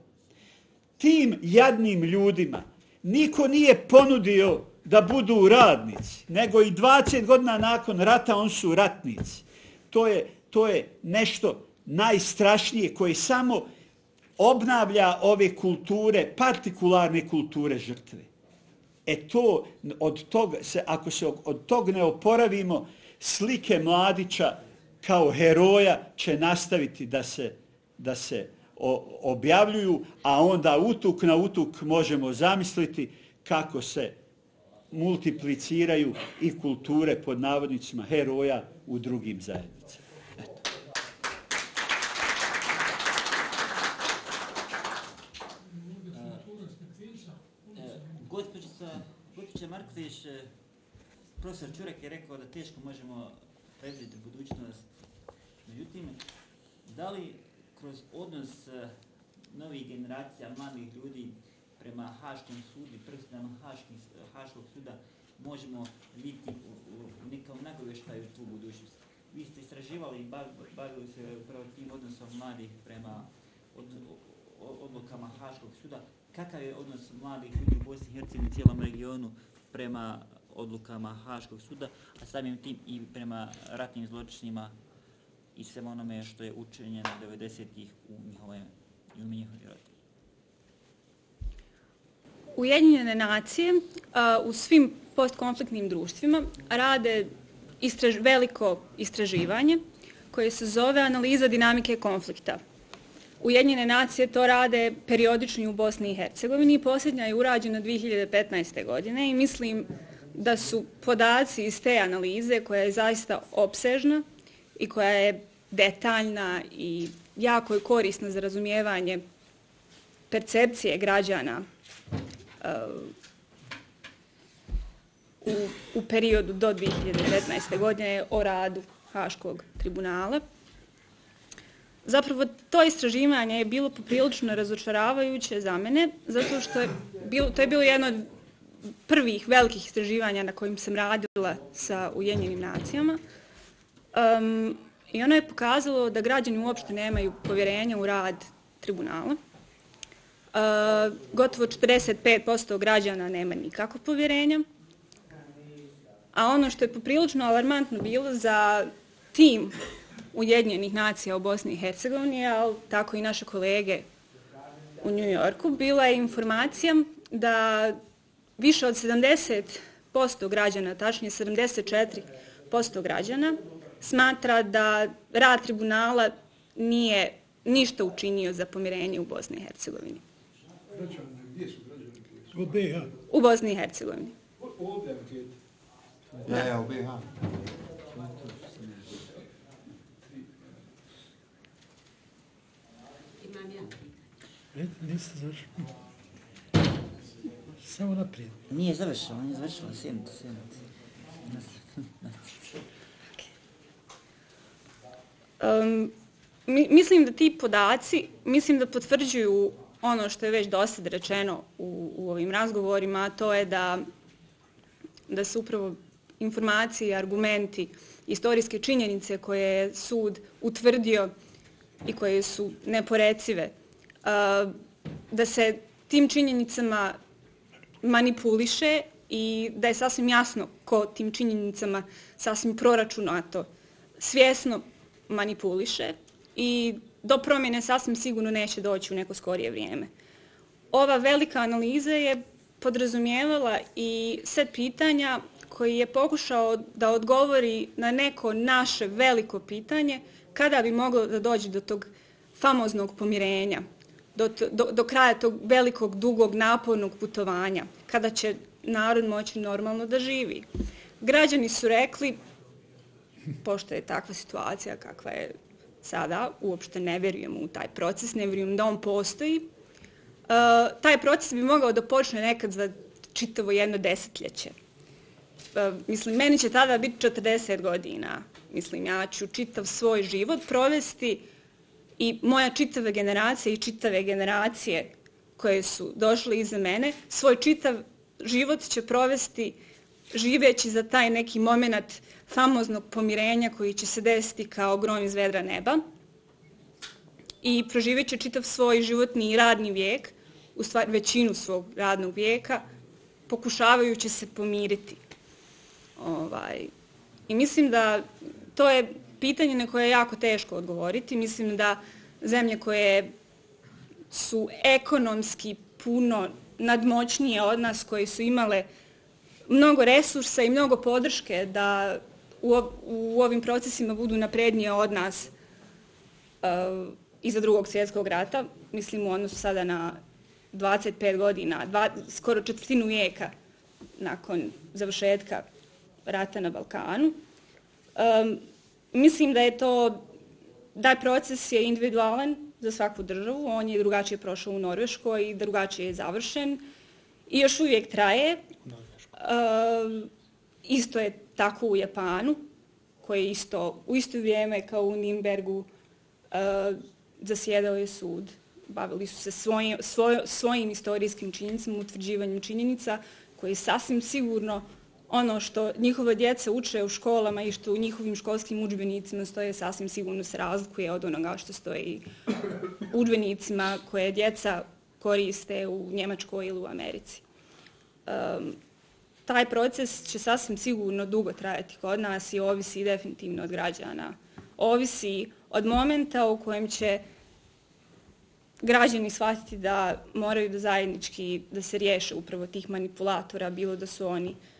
Tim jadnim ljudima niko nije ponudio da budu radnici, nego i dvadeset godina nakon rata on su ratnici. To je, to je nešto najstrašnije koje samo obnavlja ove kulture, partikularne kulture žrtve. E to, od tog, se, ako se od tog ne oporavimo, slike Mladića kao heroja će nastaviti da se, da se o, objavljuju, a onda utuk na utuk možemo zamisliti kako se multipliciraju i kulture pod navodnicima heroja u drugim zajednicama. Eto. Gospođa Marković, profesor Čurek je rekao da teško možemo predvidjeti budućnost. Međutim, da li kroz odnos novih generacija mladih ljudi prema Haškom sudu i presudama Haškog suda možemo vidjeti u, u nekom nagoveštaju tu budućnost? Vi ste istraživali i bavili se upravo tim odnosom mladih prema od, odlukama Haškog suda. Kakav je odnos mladih ljudi u Bosni i Hercegovini i cijelom regionu prema odlukama Haškog suda, a samim tim i prema ratnim zločinima i svemu onome što je učinjeno devedesetih u njihovoj njihovoj ratu? Ujedinjene nacije uh, u svim postkonfliktnim društvima rade istraž, veliko istraživanje koje se zove analiza dinamike konflikta. Ujedinjene nacije to rade periodično u Bosni i Hercegovini i posljednja je urađena dvije hiljade petnaeste. godine i mislim da su podaci iz te analize, koja je zaista opsežna i koja je detaljna i jako je korisna za razumijevanje percepcije građana uh, u, u periodu do dvije hiljade petnaeste. godine o radu Haškog tribunala. Zapravo, to istraživanje je bilo poprilično razočaravajuće za mene, zato što je bilo, to je bilo jedno od prvih velikih istraživanja na kojim sam radila sa Ujedinjenim nacijama. Um, I ono je pokazalo da građani uopšte nemaju povjerenja u rad tribunala. Uh, gotovo četrdeset pet posto građana nema nikako povjerenja. A ono što je poprilično alarmantno bilo za tim Ujedinjenih nacija u Bosni i Hercegovini, ali tako i naše kolege u New Yorku, bila je informacija da više od sedamdeset posto građana, tačnije sedamdeset četiri posto građana, smatra da rad tribunala nije ništa učinio za pomirenje u Bosni i Hercegovini. Gdje su građani? U B i H. U Bosni i Hercegovini. Ovdje Ne, u B i H. Niste završili. Samo naprijed. Nije završeno, nije završeno, sjednite, sjednite. Um, mi, mislim da ti podaci, mislim da potvrđuju ono što je već dosad rečeno u, u ovim razgovorima, a to je da, da su upravo informacije, argumenti, istorijske činjenice koje je sud utvrdio i koje su neporecive, uh, da se tim činjenicama manipuliše i da je sasvim jasno ko tim činjenicama sasvim proračunato svjesno manipuliše i do promjene sasvim sigurno neće doći u neko skorije vrijeme. Ova velika analiza je podrazumijevala i set pitanja koji je pokušao da odgovori na neko naše veliko pitanje kada bi moglo da dođe do tog famoznog pomirenja, do, do, do kraja tog velikog, dugog, napornog putovanja, kada će narod moći normalno da živi. Građani su rekli, pošto je takva situacija kakva je sada, uopšte ne vjerujemo u taj proces, ne vjerujem da on postoji. Uh, taj proces bi mogao da počne nekad za čitavo jedno desetljeće. Uh, mislim, meni će tada biti četrdeset godina. Mislim, ja ću čitav svoj život provesti i moja čitava generacija i čitave generacije koje su došle iza mene, svoj čitav život će provesti živeći za taj neki moment famoznog pomirenja koji će se desiti kao grom iz vedra neba i proživjet će čitav svoj životni i radni vijek, u stvari većinu svog radnog vijeka, pokušavajući se pomiriti. Ovaj, I mislim da to je pitanje na koje je jako teško odgovoriti. Mislim da zemlje koje su ekonomski puno nadmoćnije od nas, koje su imale mnogo resursa i mnogo podrške da u, u ovim procesima budu naprednije od nas uh, iza drugog svjetskog rata, mislim u odnosu sada na dvadeset pet godina, dva, skoro četvrtinu vijeka nakon završetka rata na Balkanu. Um, mislim da je to, taj proces je individualan za svaku državu, on je drugačije prošao u Norveškoj i drugačije je završen i još uvijek traje. Uh, isto je tako u Japanu, koji je isto u isto vrijeme kao u Nürnbergu uh, zasjedao je sud. Bavili su se svoj, svoj, svojim istorijskim činjenicama, utvrđivanjem činjenica koje je sasvim sigurno ono što njihova djeca uče u školama i što u njihovim školskim udžbenicima stoje sasvim sigurno se razlikuje od onoga što stoji u udžbenicima koje djeca koriste u Njemačkoj ili u Americi. Um, taj proces će sasvim sigurno dugo trajati kod nas i ovisi definitivno od građana. Ovisi od momenta u kojem će građani shvatiti da moraju da zajednički da se riješe upravo tih manipulatora, bilo da su oni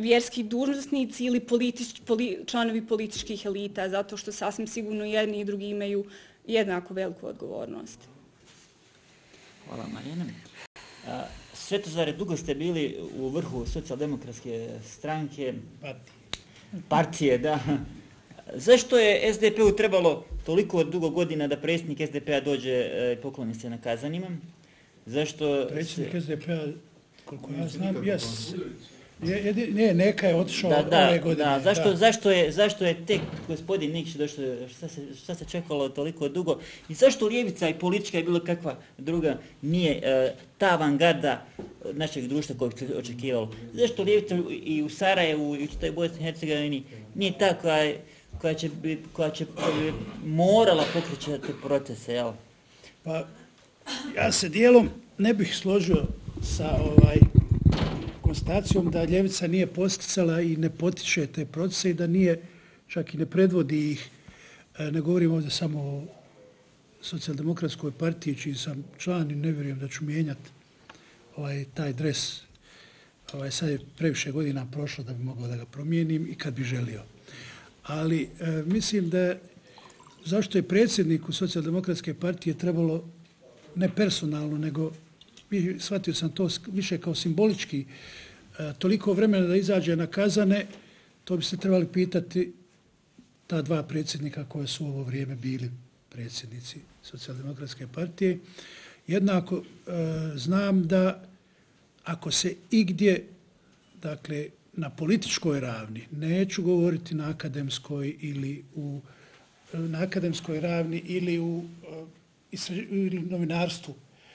vjerski dužnosnici ili politič, poli, članovi političkih elita, zato što sasvim sigurno jedni i drugi imaju jednako veliku odgovornost. Hvala, Marijana. Svetozare, dugo ste bili u vrhu socijaldemokratske stranke. Partije. Partije, da. Zašto je es de pe u trebalo toliko dugo godina da predsjednik es de pe-a dođe i pokloni se na Kazanima? Zašto... Predsjednik se... es de pe-a, koliko ja znam, jes... Je, ne, neka je otišao da, da, ove godine. Da, zašto, da. Zašto, je, zašto je tek gospodin Nikšić došao, šta se, šta se čekalo toliko dugo i zašto ljevica i politička i bilo kakva druga nije uh, ta avangarda našeg društva kojeg se očekivalo? Zašto ljevica i u Sarajevu i u čitavoj Bosni i Hercegovini nije ta koja, koja će, koja će morala pokrećati procese, jel? Pa, ja se dijelom ne bih složio sa ovaj konstatacijom da ljevica nije posticala i ne potiče te procese i da nije, čak i ne predvodi ih. Ne govorim ovdje samo o socijaldemokratskoj partiji, čiji sam član i ne vjerujem da ću mijenjati ovaj, taj dres. Ovaj, sad je previše godina prošlo da bi mogao da ga promijenim i kad bi želio. Ali e, mislim da zašto je predsjedniku socijaldemokratske partije trebalo ne personalno, nego shvatio sam to više kao simbolički, e, toliko vremena da izađe na Kazane, to bi se trebali pitati ta dva predsjednika koje su u ovo vrijeme bili predsjednici socijaldemokratske partije. Jednako e, znam da ako se igdje, dakle, na političkoj ravni, neću govoriti na akademskoj ili u na akademskoj ravni ili u ili novinarstvu,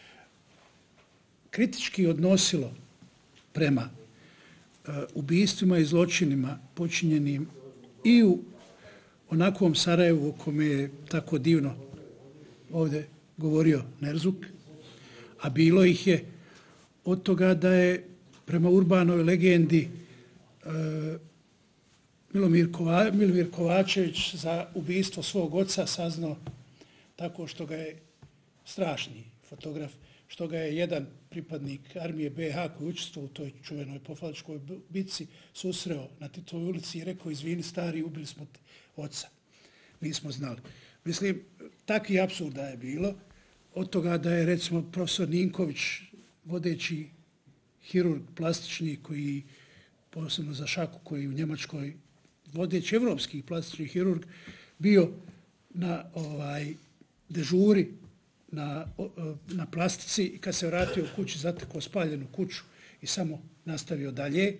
kritički odnosilo prema uh, ubijstvima i zločinima počinjenim i u onakvom Sarajevu o kome je tako divno ovdje govorio Nerzuk, a bilo ih je od toga da je prema urbanoj legendi uh, Milomir, Kova, Milomir Kovačević za ubijstvo svog oca saznao tako što ga je strašni fotograf, što ga je jedan pripadnik armije be ha koji učestvovao u toj čuvenoj pofaličkoj bitci susreo na Titovoj ulici i rekao: izvini stari, ubili smo oca. Nismo znali. Mislim, takvi apsurda je bilo. Od toga da je, recimo, profesor Ninković, vodeći hirurg plastični, koji, posebno za šaku, koji u Njemačkoj, vodeći evropski plastični hirurg, bio na ovaj dežuri na, na plastici i kad se vratio u kući zatekao spaljenu kuću i samo nastavio dalje.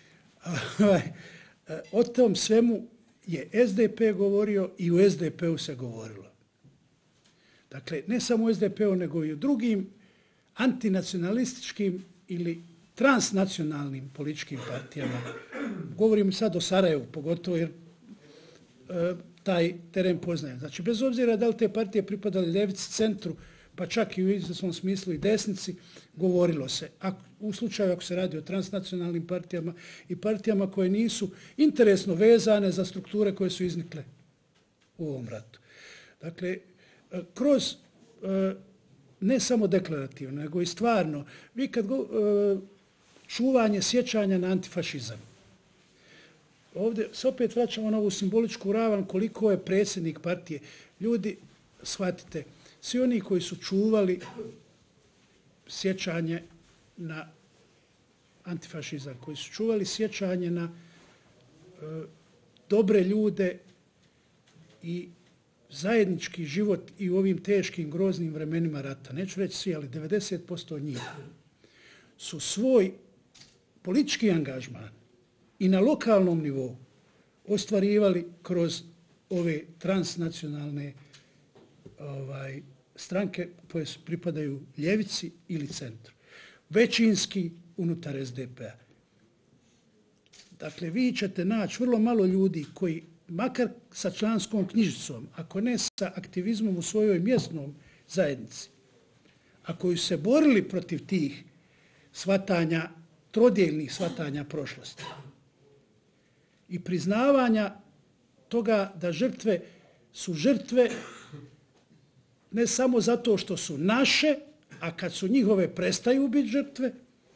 O tom svemu je es de pe govorio i u es de pe-u se govorilo. Dakle, ne samo u es de pe-u, nego i u drugim antinacionalističkim ili transnacionalnim političkim partijama. Govorim sad o Sarajevu, pogotovo jer e, taj teren poznajem. Znači, bez obzira da li te partije pripadali ljevici, centru, pa čak i u izvjesnom smislu i desnici, govorilo se. Ako, u slučaju ako se radi o transnacionalnim partijama i partijama koje nisu interesno vezane za strukture koje su iznikle u ovom ratu. Dakle, kroz ne samo deklarativno, nego i stvarno, vi kad go, čuvanje sjećanja na antifašizam, ovdje se opet vraćamo na ovu simboličku ravan koliko je predsjednik partije. Ljudi, shvatite, svi oni koji su čuvali sjećanje na antifašizam, koji su čuvali sjećanje na e, dobre ljude i zajednički život i u ovim teškim, groznim vremenima rata, neću reći svi, ali devedeset posto njih, su svoj politički angažman i na lokalnom nivou ostvarivali kroz ove transnacionalne ovaj, stranke koje pripadaju ljevici ili centru. Većinski unutar es de pe-a. Dakle, vi ćete naći vrlo malo ljudi koji, makar sa članskom knjižicom, ako ne sa aktivizmom u svojoj mjesnom zajednici, a koji su se borili protiv tih shvatanja, trodjelnih shvatanja prošlosti i priznavanja toga da žrtve su žrtve ne samo zato što su naše, a kad su njihove prestaju biti žrtve,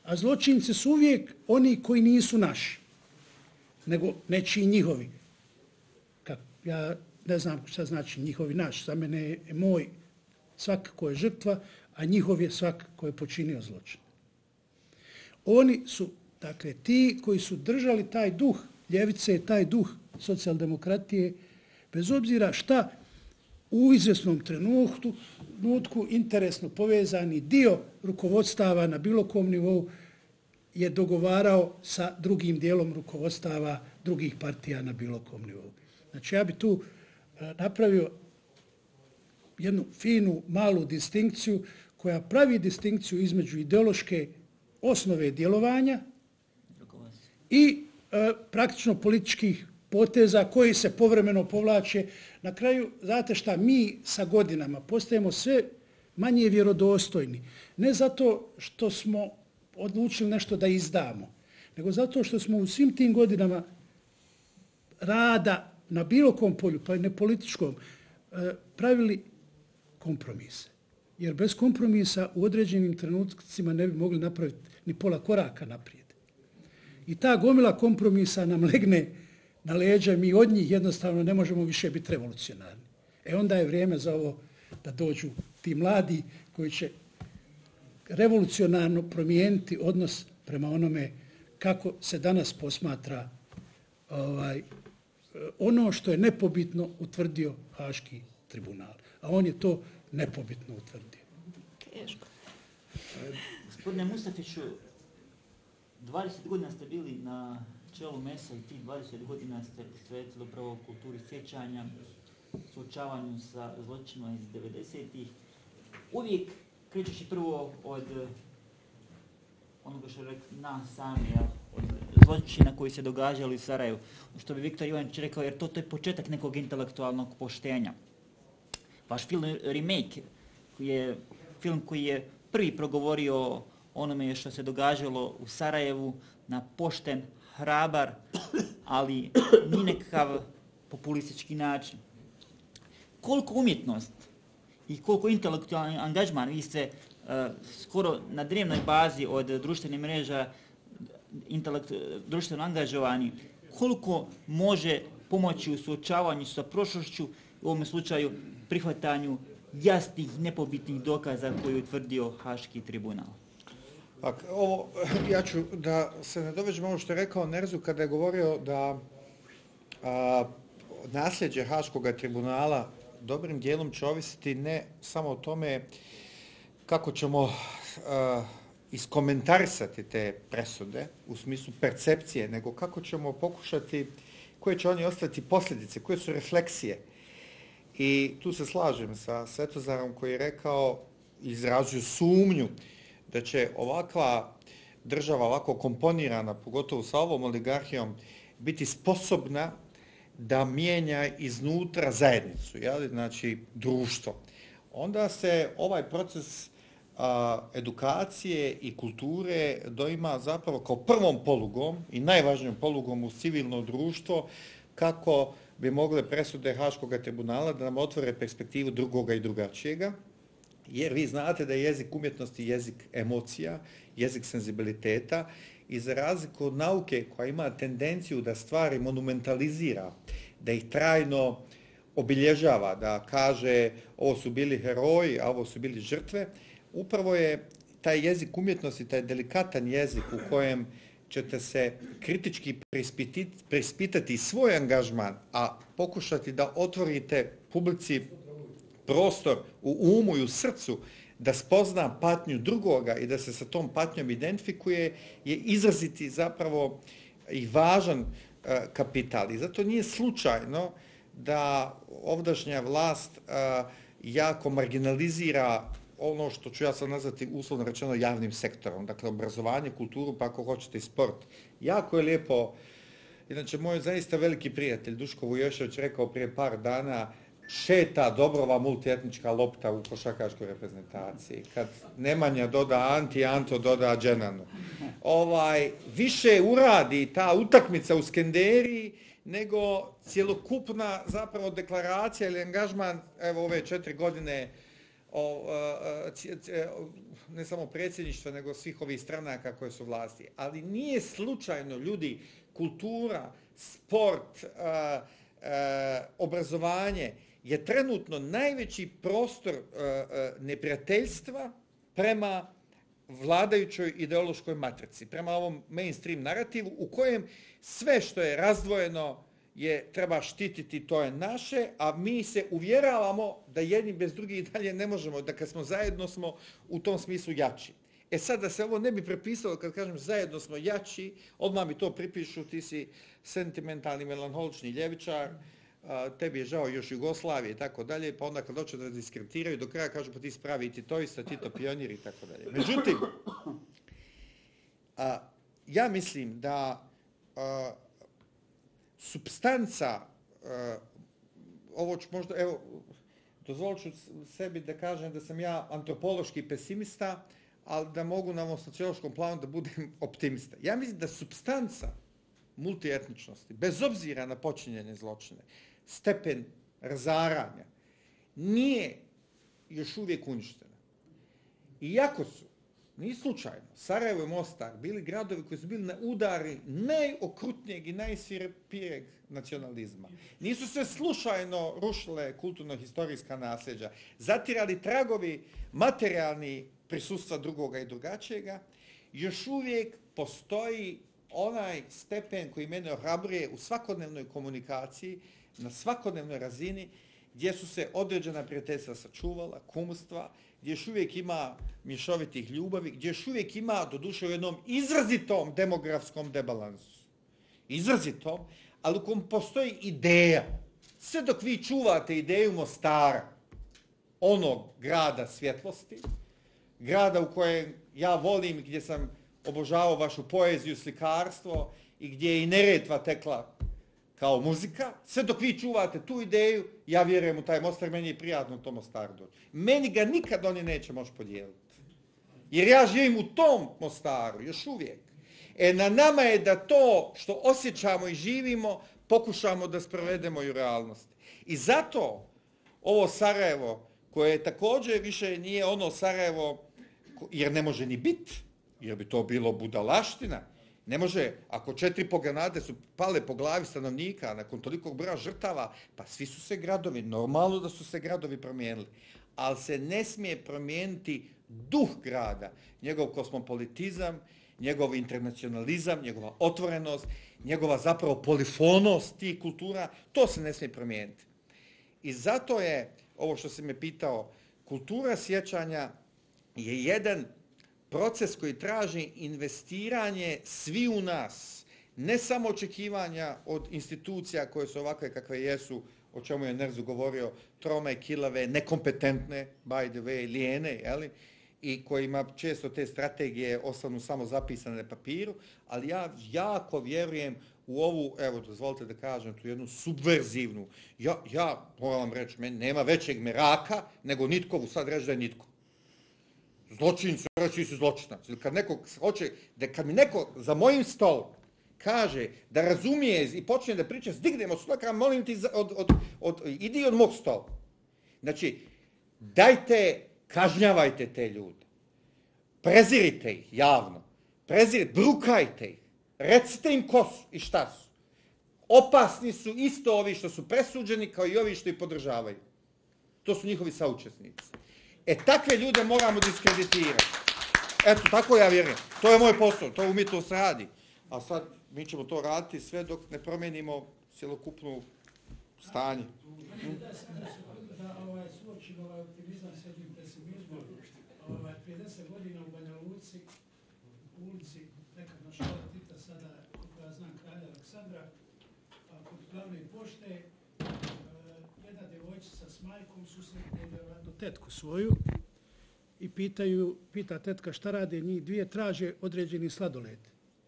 A zločinci su uvijek oni koji nisu naši, nego nečiji njihovi. Kako, ja ne znam šta znači njihovi naš. Za mene je moj svakako je žrtva, a njihov je svakako je počinio zločin. Oni su, dakle, ti koji su držali taj duh ljevice, taj duh socijaldemokratije, bez obzira šta u izvjesnom trenutku, trenutku interesno povezani dio rukovodstava na bilo kom nivou je dogovarao sa drugim dijelom rukovodstava drugih partija na bilo kom nivou. Znači, ja bi tu napravio jednu finu, malu distinkciju koja pravi distinkciju između ideološke osnove djelovanja i e, praktično političkih poteza koji se povremeno povlače. Na kraju, znate šta, mi sa godinama postajemo sve manje vjerodostojni. Ne zato što smo odlučili nešto da izdamo, nego zato što smo u svim tim godinama rada na bilo kom polju, pa i ne političkom, e, pravili kompromise. Jer bez kompromisa u određenim trenutkima ne bi mogli napraviti ni pola koraka naprijed. I ta gomila kompromisa nam legne na leđa, mi od njih jednostavno ne možemo više biti revolucionarni. E onda je vrijeme za ovo da dođu ti mladi koji će revolucionarno promijeniti odnos prema onome kako se danas posmatra ovaj, ono što je nepobitno utvrdio Haški tribunal. A on je to nepobitno utvrdio. Teško. Gospodine Mustafiću, dvadeset godina ste bili na čelu M E S-a i tih dvadeset godina ste posvetili upravo kulturi sjećanja, suočavanju sa zločinima iz devedesetih. Uvijek krećeš prvo od onoga što je rekao nas sami, od zločina koji se događali u Sarajevu. Što bi Viktor Ivanić rekao, jer to, to je početak nekog intelektualnog poštenja. Vaš film Remake je film koji je prvi progovorio o onome što se događalo u Sarajevu na pošten, hrabar, ali ni nekakav populistički način. Koliko umjetnost i koliko intelektualni angažman, vi ste uh, skoro na dnevnoj bazi od društvenih mreža intelekt, društveno angažovani, koliko može pomoći u suočavanju sa prošlošću, u ovom slučaju prihvatanju jasnih, nepobitnih dokaza koje je utvrdio Haški tribunal? Pak, ovo, ja ću da se nadovežem ovo što je rekao Nerzu kada je govorio da a, nasljeđe Haškog tribunala dobrim dijelom će ovisiti ne samo o tome kako ćemo a, iskomentarisati te presude u smislu percepcije, nego kako ćemo pokušati, koje će oni ostati posljedice, koje su refleksije. I tu se slažem sa Svetozarom koji je rekao, izrazio sumnju da će ovakva država, ovako komponirana, pogotovo sa ovom oligarhijom, biti sposobna da mijenja iznutra zajednicu, jel? Znači društvo. Onda se ovaj proces a, edukacije i kulture doima zapravo kao prvom polugom i najvažnijom polugom u civilno društvo kako bi mogle presude Haškog tribunala da nam otvore perspektivu drugoga i drugačijega, jer vi znate da je jezik umjetnosti jezik emocija, jezik senzibiliteta i za razliku od nauke koja ima tendenciju da stvari monumentalizira, da ih trajno obilježava, da kaže ovo su bili heroji, a ovo su bili žrtve, upravo je taj jezik umjetnosti, taj delikatan jezik u kojem ćete se kritički preispitati svoj angažman, a pokušati da otvorite publici prostor u umu i u srcu da spozna patnju drugoga i da se sa tom patnjom identifikuje, je izraziti zapravo i važan uh, kapital. I zato nije slučajno da ovdašnja vlast uh, jako marginalizira ono što ću ja sad nazvati uslovno rečeno javnim sektorom, dakle obrazovanje, kulturu, pa ako hoćete i sport. Jako je lijepo, inače moj zaista veliki prijatelj Duško Vujošević rekao prije par dana, šeta dobrova multietnička lopta u košarkaškoj reprezentaciji. Kad Nemanja doda Anti, Anto doda Dženanu. Ovaj, više uradi ta utakmica u Skenderiji nego cjelokupna zapravo deklaracija ili angažman, evo ove četiri godine o, ne samo predsjedništva, nego svih ovih stranaka koje su vlasti. Ali nije slučajno, ljudi, kultura, sport, a, a, obrazovanje je trenutno najveći prostor a, a, neprijateljstva prema vladajućoj ideološkoj matrici, prema ovom mainstream narativu u kojem sve što je razdvojeno je treba štititi, to je naše, a mi se uvjeravamo da jedni bez drugih dalje ne možemo, da kad smo zajedno smo u tom smislu jači. E sad, da se ovo ne bi prepisalo, kad kažem zajedno smo jači, odmah mi to pripišu, ti si sentimentalni, melanholični ljevičar, tebi je žao još Jugoslavije i tako dalje, pa onda kad hoće da diskretiraju, do kraja kažu pa ti spravi ti to isto, ti to pionir i tako dalje. Međutim, a, ja mislim da a, substanca, a, ovo ću možda, evo, dozvolit ću sebi da kažem da sam ja antropološki pesimista, ali da mogu na ovom sociološkom planu da budem optimista. Ja mislim da substanca multietničnosti, bez obzira na počinjene zločine, stepen razaranja, nije još uvijek uništena. Iako su, nije slučajno, Sarajevo i Mostar bili gradovi koji su bili na udari najokrutnijeg i najsvirepijeg nacionalizma. Nisu se slučajno rušile kulturno-historijska nasljeđa, zatirali tragovi materijalni prisustva drugoga i drugačijega, još uvijek postoji onaj stepen koji mene ohrabruje u svakodnevnoj komunikaciji, na svakodnevnoj razini, gdje su se određena prijateljstva sačuvala, kumstva, gdje još uvijek ima mješovitih ljubavi, gdje još uvijek ima, doduše, u jednom izrazitom demografskom debalansu. Izrazitom, ali u kom postoji ideja. Sve dok vi čuvate ideju Mostara, onog grada svjetlosti, grada u kojem ja volim, gdje sam obožavao vašu poeziju, slikarstvo i gdje je i Neretva tekla kao muzika, sve dok vi čuvate tu ideju, ja vjerujem u taj Mostar, meni je prijatno u tom Mostaru doći. Meni ga nikad oni neće moći podijeliti. Jer ja živim u tom Mostaru, još uvijek. E na nama je da to što osjećamo i živimo, pokušamo da sprovedemo i u realnosti. I zato ovo Sarajevo, koje također više nije ono Sarajevo, jer ne može ni biti, jer bi to bilo budalaština. Ne može, ako četiri po granate su pale po glavi stanovnika nakon tolikog broja žrtava, pa svi su se gradovi, normalno da su se gradovi promijenili. Ali se ne smije promijeniti duh grada, njegov kosmopolitizam, njegov internacionalizam, njegova otvorenost, njegova zapravo polifonost tih kultura, to se ne smije promijeniti. I zato je, ovo što si me pitao, kultura sjećanja je jedan proces koji traži investiranje svi u nas, ne samo očekivanja od institucija koje su ovakve kakve jesu, o čemu je Nerzu govorio, trome, kilave, nekompetentne, by the way, lijene, jeli? I kojima često te strategije ostanu samo zapisane na papiru, ali ja jako vjerujem u ovu, evo, dozvolite da kažem, tu jednu subverzivnu, ja, ja moram vam reći, meni nema većeg meraka nego nitkovu, sad reći da je nitko. Zločinci, reći su zločinac. Kad neko hoće, da kad mi neko za mojim stolom kaže da razumije i počne da priča, stignem od stola, molim ti, od, od, od, idi od mog stola. Znači, dajte, kažnjavajte te ljude. Prezirite ih javno. Prezirite, brukajte ih. Recite im ko su i šta su. Opasni su isto ovi što su presuđeni kao i ovi što ih podržavaju. To su njihovi saučesnici. E, takve ljude moramo diskreditirati. Eto, tako ja vjerujem. To je moj posao, to umjetnost radi. A sad mi ćemo to raditi sve dok ne promijenimo cjelokupnu stanje. Da, da ovaj, suočimo ovaj optimizam s jednim pesimizmom. Ovaj, prije deset godina u Banja Luci, u ulici nekadna škola Tita, sada, kako ja znam, kralja Aleksandra, a kod glavne pošte, jedna djevojčica s majkom susretne vjerovatno tetku svoju i pitaju, pita tetka šta rade, njih dvije traže određeni sladoled.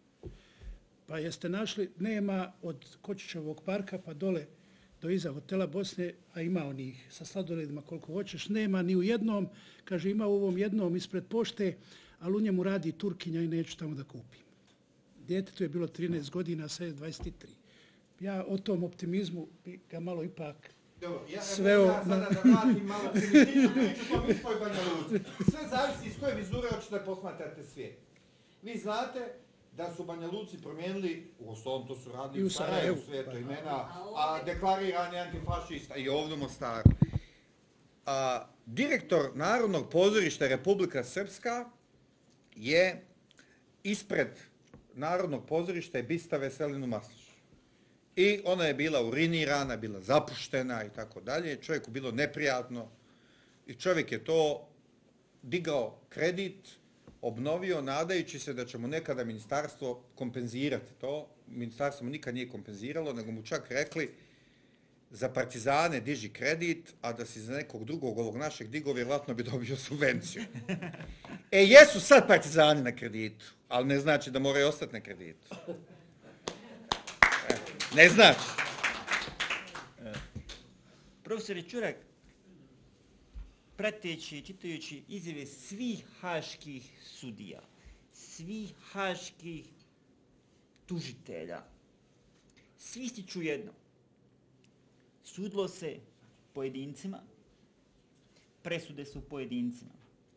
Pa jeste našli, nema od Kočićevog parka pa dole do iza hotela Bosne, a ima onih sa sladoledima koliko hoćeš, nema ni u jednom, kaže ima u ovom jednom ispred pošte, ali u njemu radi Turkinja i neću tamo da kupim. Djetetu je bilo trinaest godina, sad je dvadeset tri. Ja o tom optimizmu bi ga malo ipak Dobro, ja sve mogu o... ja sada da vratim malo primitivnu priču po Miškoj Banja Luci. Sve zavisi iz koje vizure hoćete da posmatrate svijet. Vi znate da su Banja Luci promijenili, u osnovom to su radili u Sarajevu svijetu imena, a deklarirani antifašista i ovdje u Mostaru. A, direktor Narodnog pozorišta Republika Srpska je ispred Narodnog pozorišta je bista Veselinu Maslić. I ona je bila urinirana, bila zapuštena i tako dalje. Čovjeku bilo neprijatno i čovjek je to digao kredit, obnovio, nadajući se da će mu nekada ministarstvo kompenzirati to. Ministarstvo mu nikad nije kompenziralo, nego mu čak rekli za partizane diži kredit, a da si za nekog drugog ovog našeg digao, vjerojatno bi dobio subvenciju. E, jesu sad partizani na kreditu, ali ne znači da moraju ostati na kreditu. E, ne znači. Profesor Čurak, prateći i čitajući izjave svih haških sudija, svih haških tužitelja, svi ističu jedno. Sudilo se pojedincima, presude su pojedincima.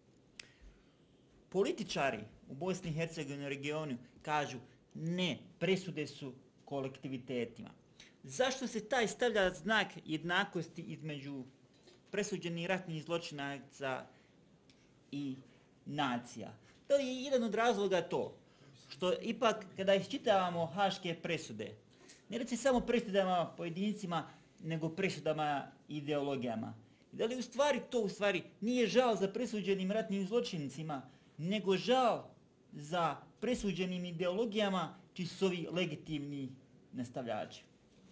Političari u Bosni i Hercegovini regionu kažu ne, presude su kolektivitetima. Zašto se taj stavlja znak jednakosti između presuđenih ratnih zločinaca i nacija? To je jedan od razloga to, što ipak kada iščitavamo haške presude, ne reci samo presudama pojedincima, nego presudama i ideologijama. I da li u stvari to u stvari nije žal za presuđenim ratnim zločincima, nego žal za presuđenim ideologijama čiji su ovi legitimni nastavljači?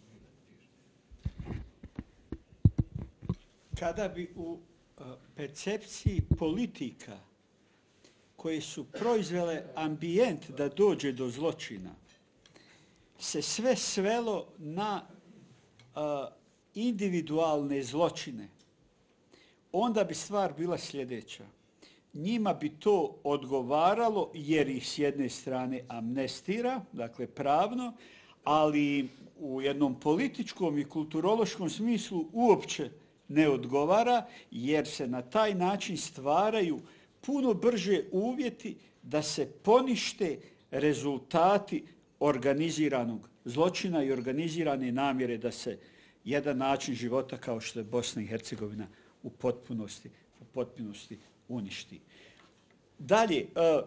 Kada bi u uh, percepciji politika koje su proizvele ambijent da dođe do zločina, se sve svelo na uh, individualne zločine, onda bi stvar bila sljedeća. Njima bi to odgovaralo jer ih s jedne strane amnestira, dakle pravno, ali u jednom političkom i kulturološkom smislu uopće ne odgovara, jer se na taj način stvaraju puno brže uvjeti da se ponište rezultati organiziranog zločina i organizirane namjere da se jedan način života kao što je Bosna i Hercegovina u potpunosti, u potpunosti uništi. Dalje, uh,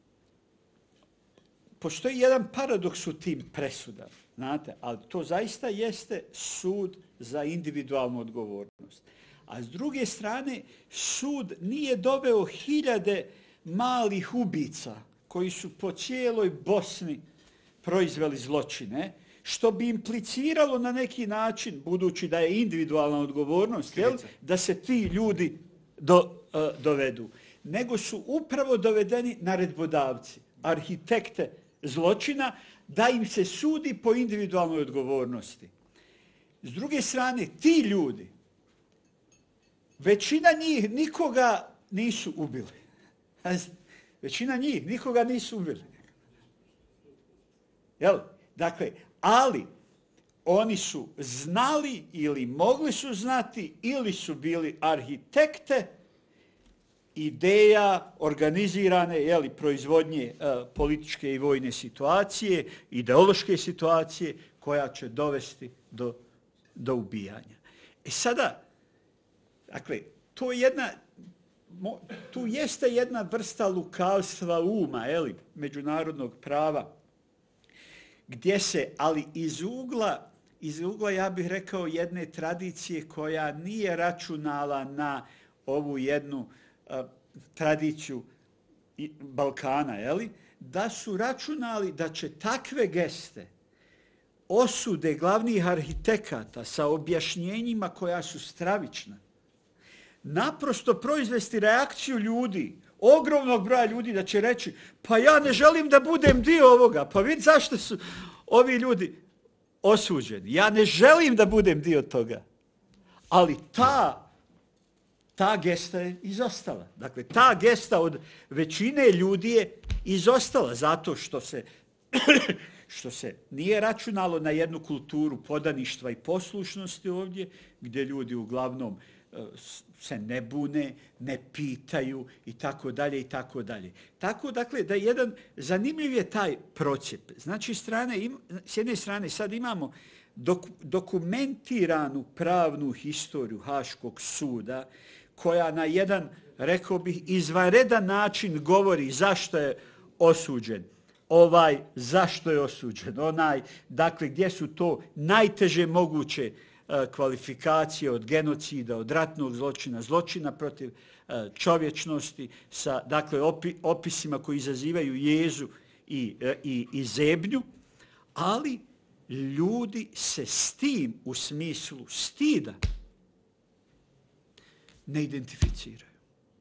postoji jedan paradoks u tim presudama, znate, ali to zaista jeste sud za individualnu odgovornost. A s druge strane, sud nije doveo hiljade malih ubica koji su po cijeloj Bosni proizveli zločine, što bi impliciralo na neki način, budući da je individualna odgovornost, jel, da se ti ljudi do, uh, dovedu. Nego su upravo dovedeni naredbodavci, arhitekte zločina, da im se sudi po individualnoj odgovornosti. S druge strane, ti ljudi, većina njih nikoga nisu ubili. Većina njih nikoga nisu ubili. Jel? Dakle, ali oni su znali ili mogli su znati ili su bili arhitekte ideja organizirane, jeli, proizvodnje uh, političke i vojne situacije, ideološke situacije koja će dovesti do, do ubijanja. E sada, dakle, to je jedna, mo, tu jeste jedna vrsta lukavstva uma, jeli, međunarodnog prava, gdje se, ali iz ugla, iz ugla, ja bih rekao, jedne tradicije koja nije računala na ovu jednu a, tradiciju Balkana, jeli, da su računali da će takve geste, osude glavnih arhitekata sa objašnjenjima koja su stravična, naprosto proizvesti reakciju ljudi, ogromnog broja ljudi da će reći, pa ja ne želim da budem dio ovoga, pa vidi zašto su ovi ljudi osuđeni. Ja ne želim da budem dio toga. Ali ta, ta gesta je izostala. Dakle, ta gesta od većine ljudi je izostala zato što se, što se nije računalo na jednu kulturu podaništva i poslušnosti ovdje, gdje ljudi uglavnom se ne bune, ne pitaju i tako dalje i tako dalje. Tako dakle da jedan zanimljiv je taj procjep. Znači strane, s jedne strane sad imamo dok, dokumentiranu pravnu historiju Haškog suda koja na jedan, rekao bih, izvanredan način govori zašto je osuđen. Ovaj, zašto je osuđen? Onaj, dakle, gdje su to najteže moguće kvalifikacije od genocida, od ratnog zločina, zločina protiv čovječnosti, sa dakle, opi, opisima koji izazivaju jezu i, i, i zebnju, ali ljudi se s tim u smislu stida ne identificiraju.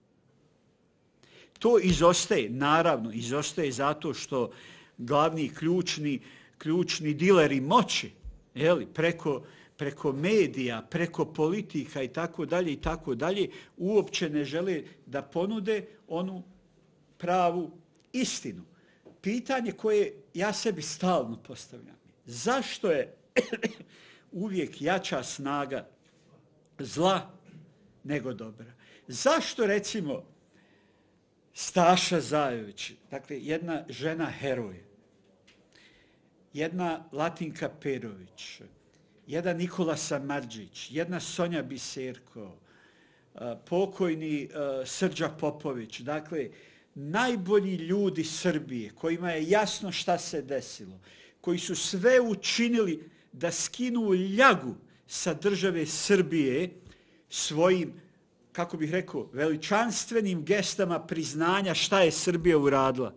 To izostaje, naravno, izostaje zato što glavni ključni, ključni dileri moći, jeli, preko preko medija, preko politika i tako dalje i tako dalje, uopće ne žele da ponude onu pravu istinu. Pitanje koje ja sebi stalno postavljam. Zašto je uvijek jača snaga zla nego dobra? Zašto, recimo, Staša Zajović, dakle, jedna žena heroj, jedna Latinka Perović, jedan Nikola Samardžić, jedna Sonja Biserko, pokojni Srđa Popović, dakle, najbolji ljudi Srbije, kojima je jasno šta se desilo, koji su sve učinili da skinu ljagu sa države Srbije svojim, kako bih rekao, veličanstvenim gestama priznanja šta je Srbija uradila.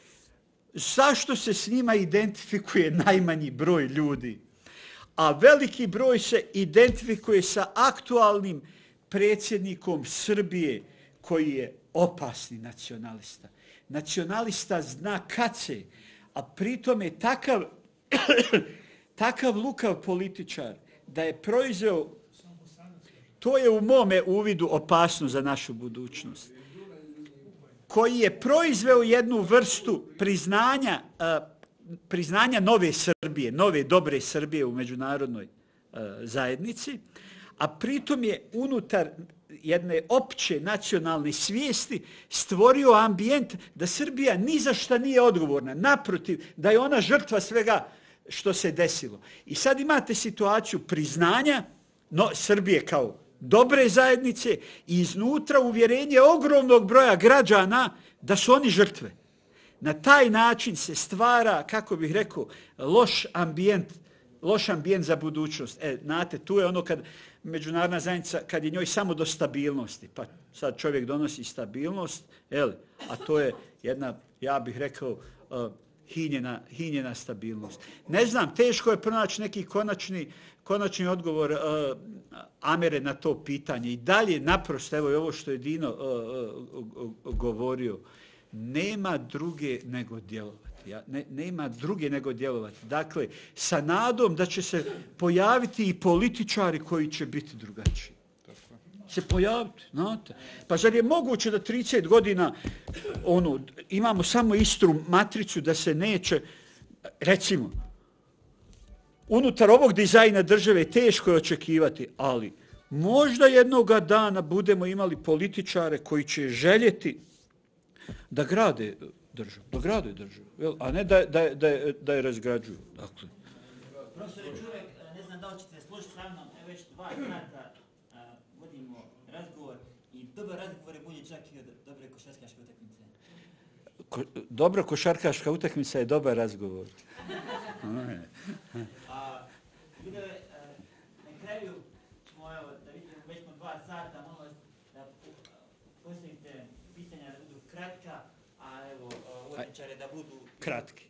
Zašto se s njima identifikuje najmanji broj ljudi? A veliki broj se identifikuje sa aktualnim predsjednikom Srbije, koji je opasni nacionalista. Nacionalista zna kad se, a pritom je takav, takav lukav političar da je proizveo, to je u mome uvidu opasno za našu budućnost, koji je proizveo jednu vrstu priznanja, priznanja nove Srbije, nove dobre Srbije u međunarodnoj zajednici, a pritom je unutar jedne opće nacionalne svijesti stvorio ambijent da Srbija ni za šta nije odgovorna. Naprotiv, da je ona žrtva svega što se desilo. I sad imate situaciju priznanja no, Srbije kao dobre zajednice i iznutra uvjerenje ogromnog broja građana da su oni žrtve. Na taj način se stvara, kako bih rekao, loš ambijent, loš ambijent za budućnost. E, znate, tu je ono kad međunarodna zajednica, kad je njoj samo do stabilnosti, pa sad čovjek donosi stabilnost, jel, a to je jedna, ja bih rekao, uh, hinjena, hinjena stabilnost. Ne znam, teško je pronaći neki konačni, konačni odgovor uh, Amere na to pitanje. I dalje, naprosto, evo je ovo što je Dino uh, uh, govorio, nema druge nego djelovati. Ja, ne, nema druge nego djelovati. Dakle, sa nadom da će se pojaviti i političari koji će biti drugačiji. Se pojaviti, znate. Pa zar je moguće da trideset godina ono, imamo samo istu matricu da se neće, recimo, unutar ovog dizajna države teško je očekivati, ali možda jednoga dana budemo imali političare koji će željeti da grade državu, da grade državu, jel? A ne da, da, da, da je razgrađuju. Dakle. Profesor Čurek, ne znam da li ćete složiti sa mnom, već dva sata vodimo razgovor i dobar razgovor je bolji čak i od dobre košarkaške utakmice. Ko, dobra košarkaška utakmica je dobar razgovor. A, video je, na kraju ćemo, evo, da vidimo, već smo dva sata, molim vas da postavite pitanja da budu kratka, a evo, uvodničare da budu kratki.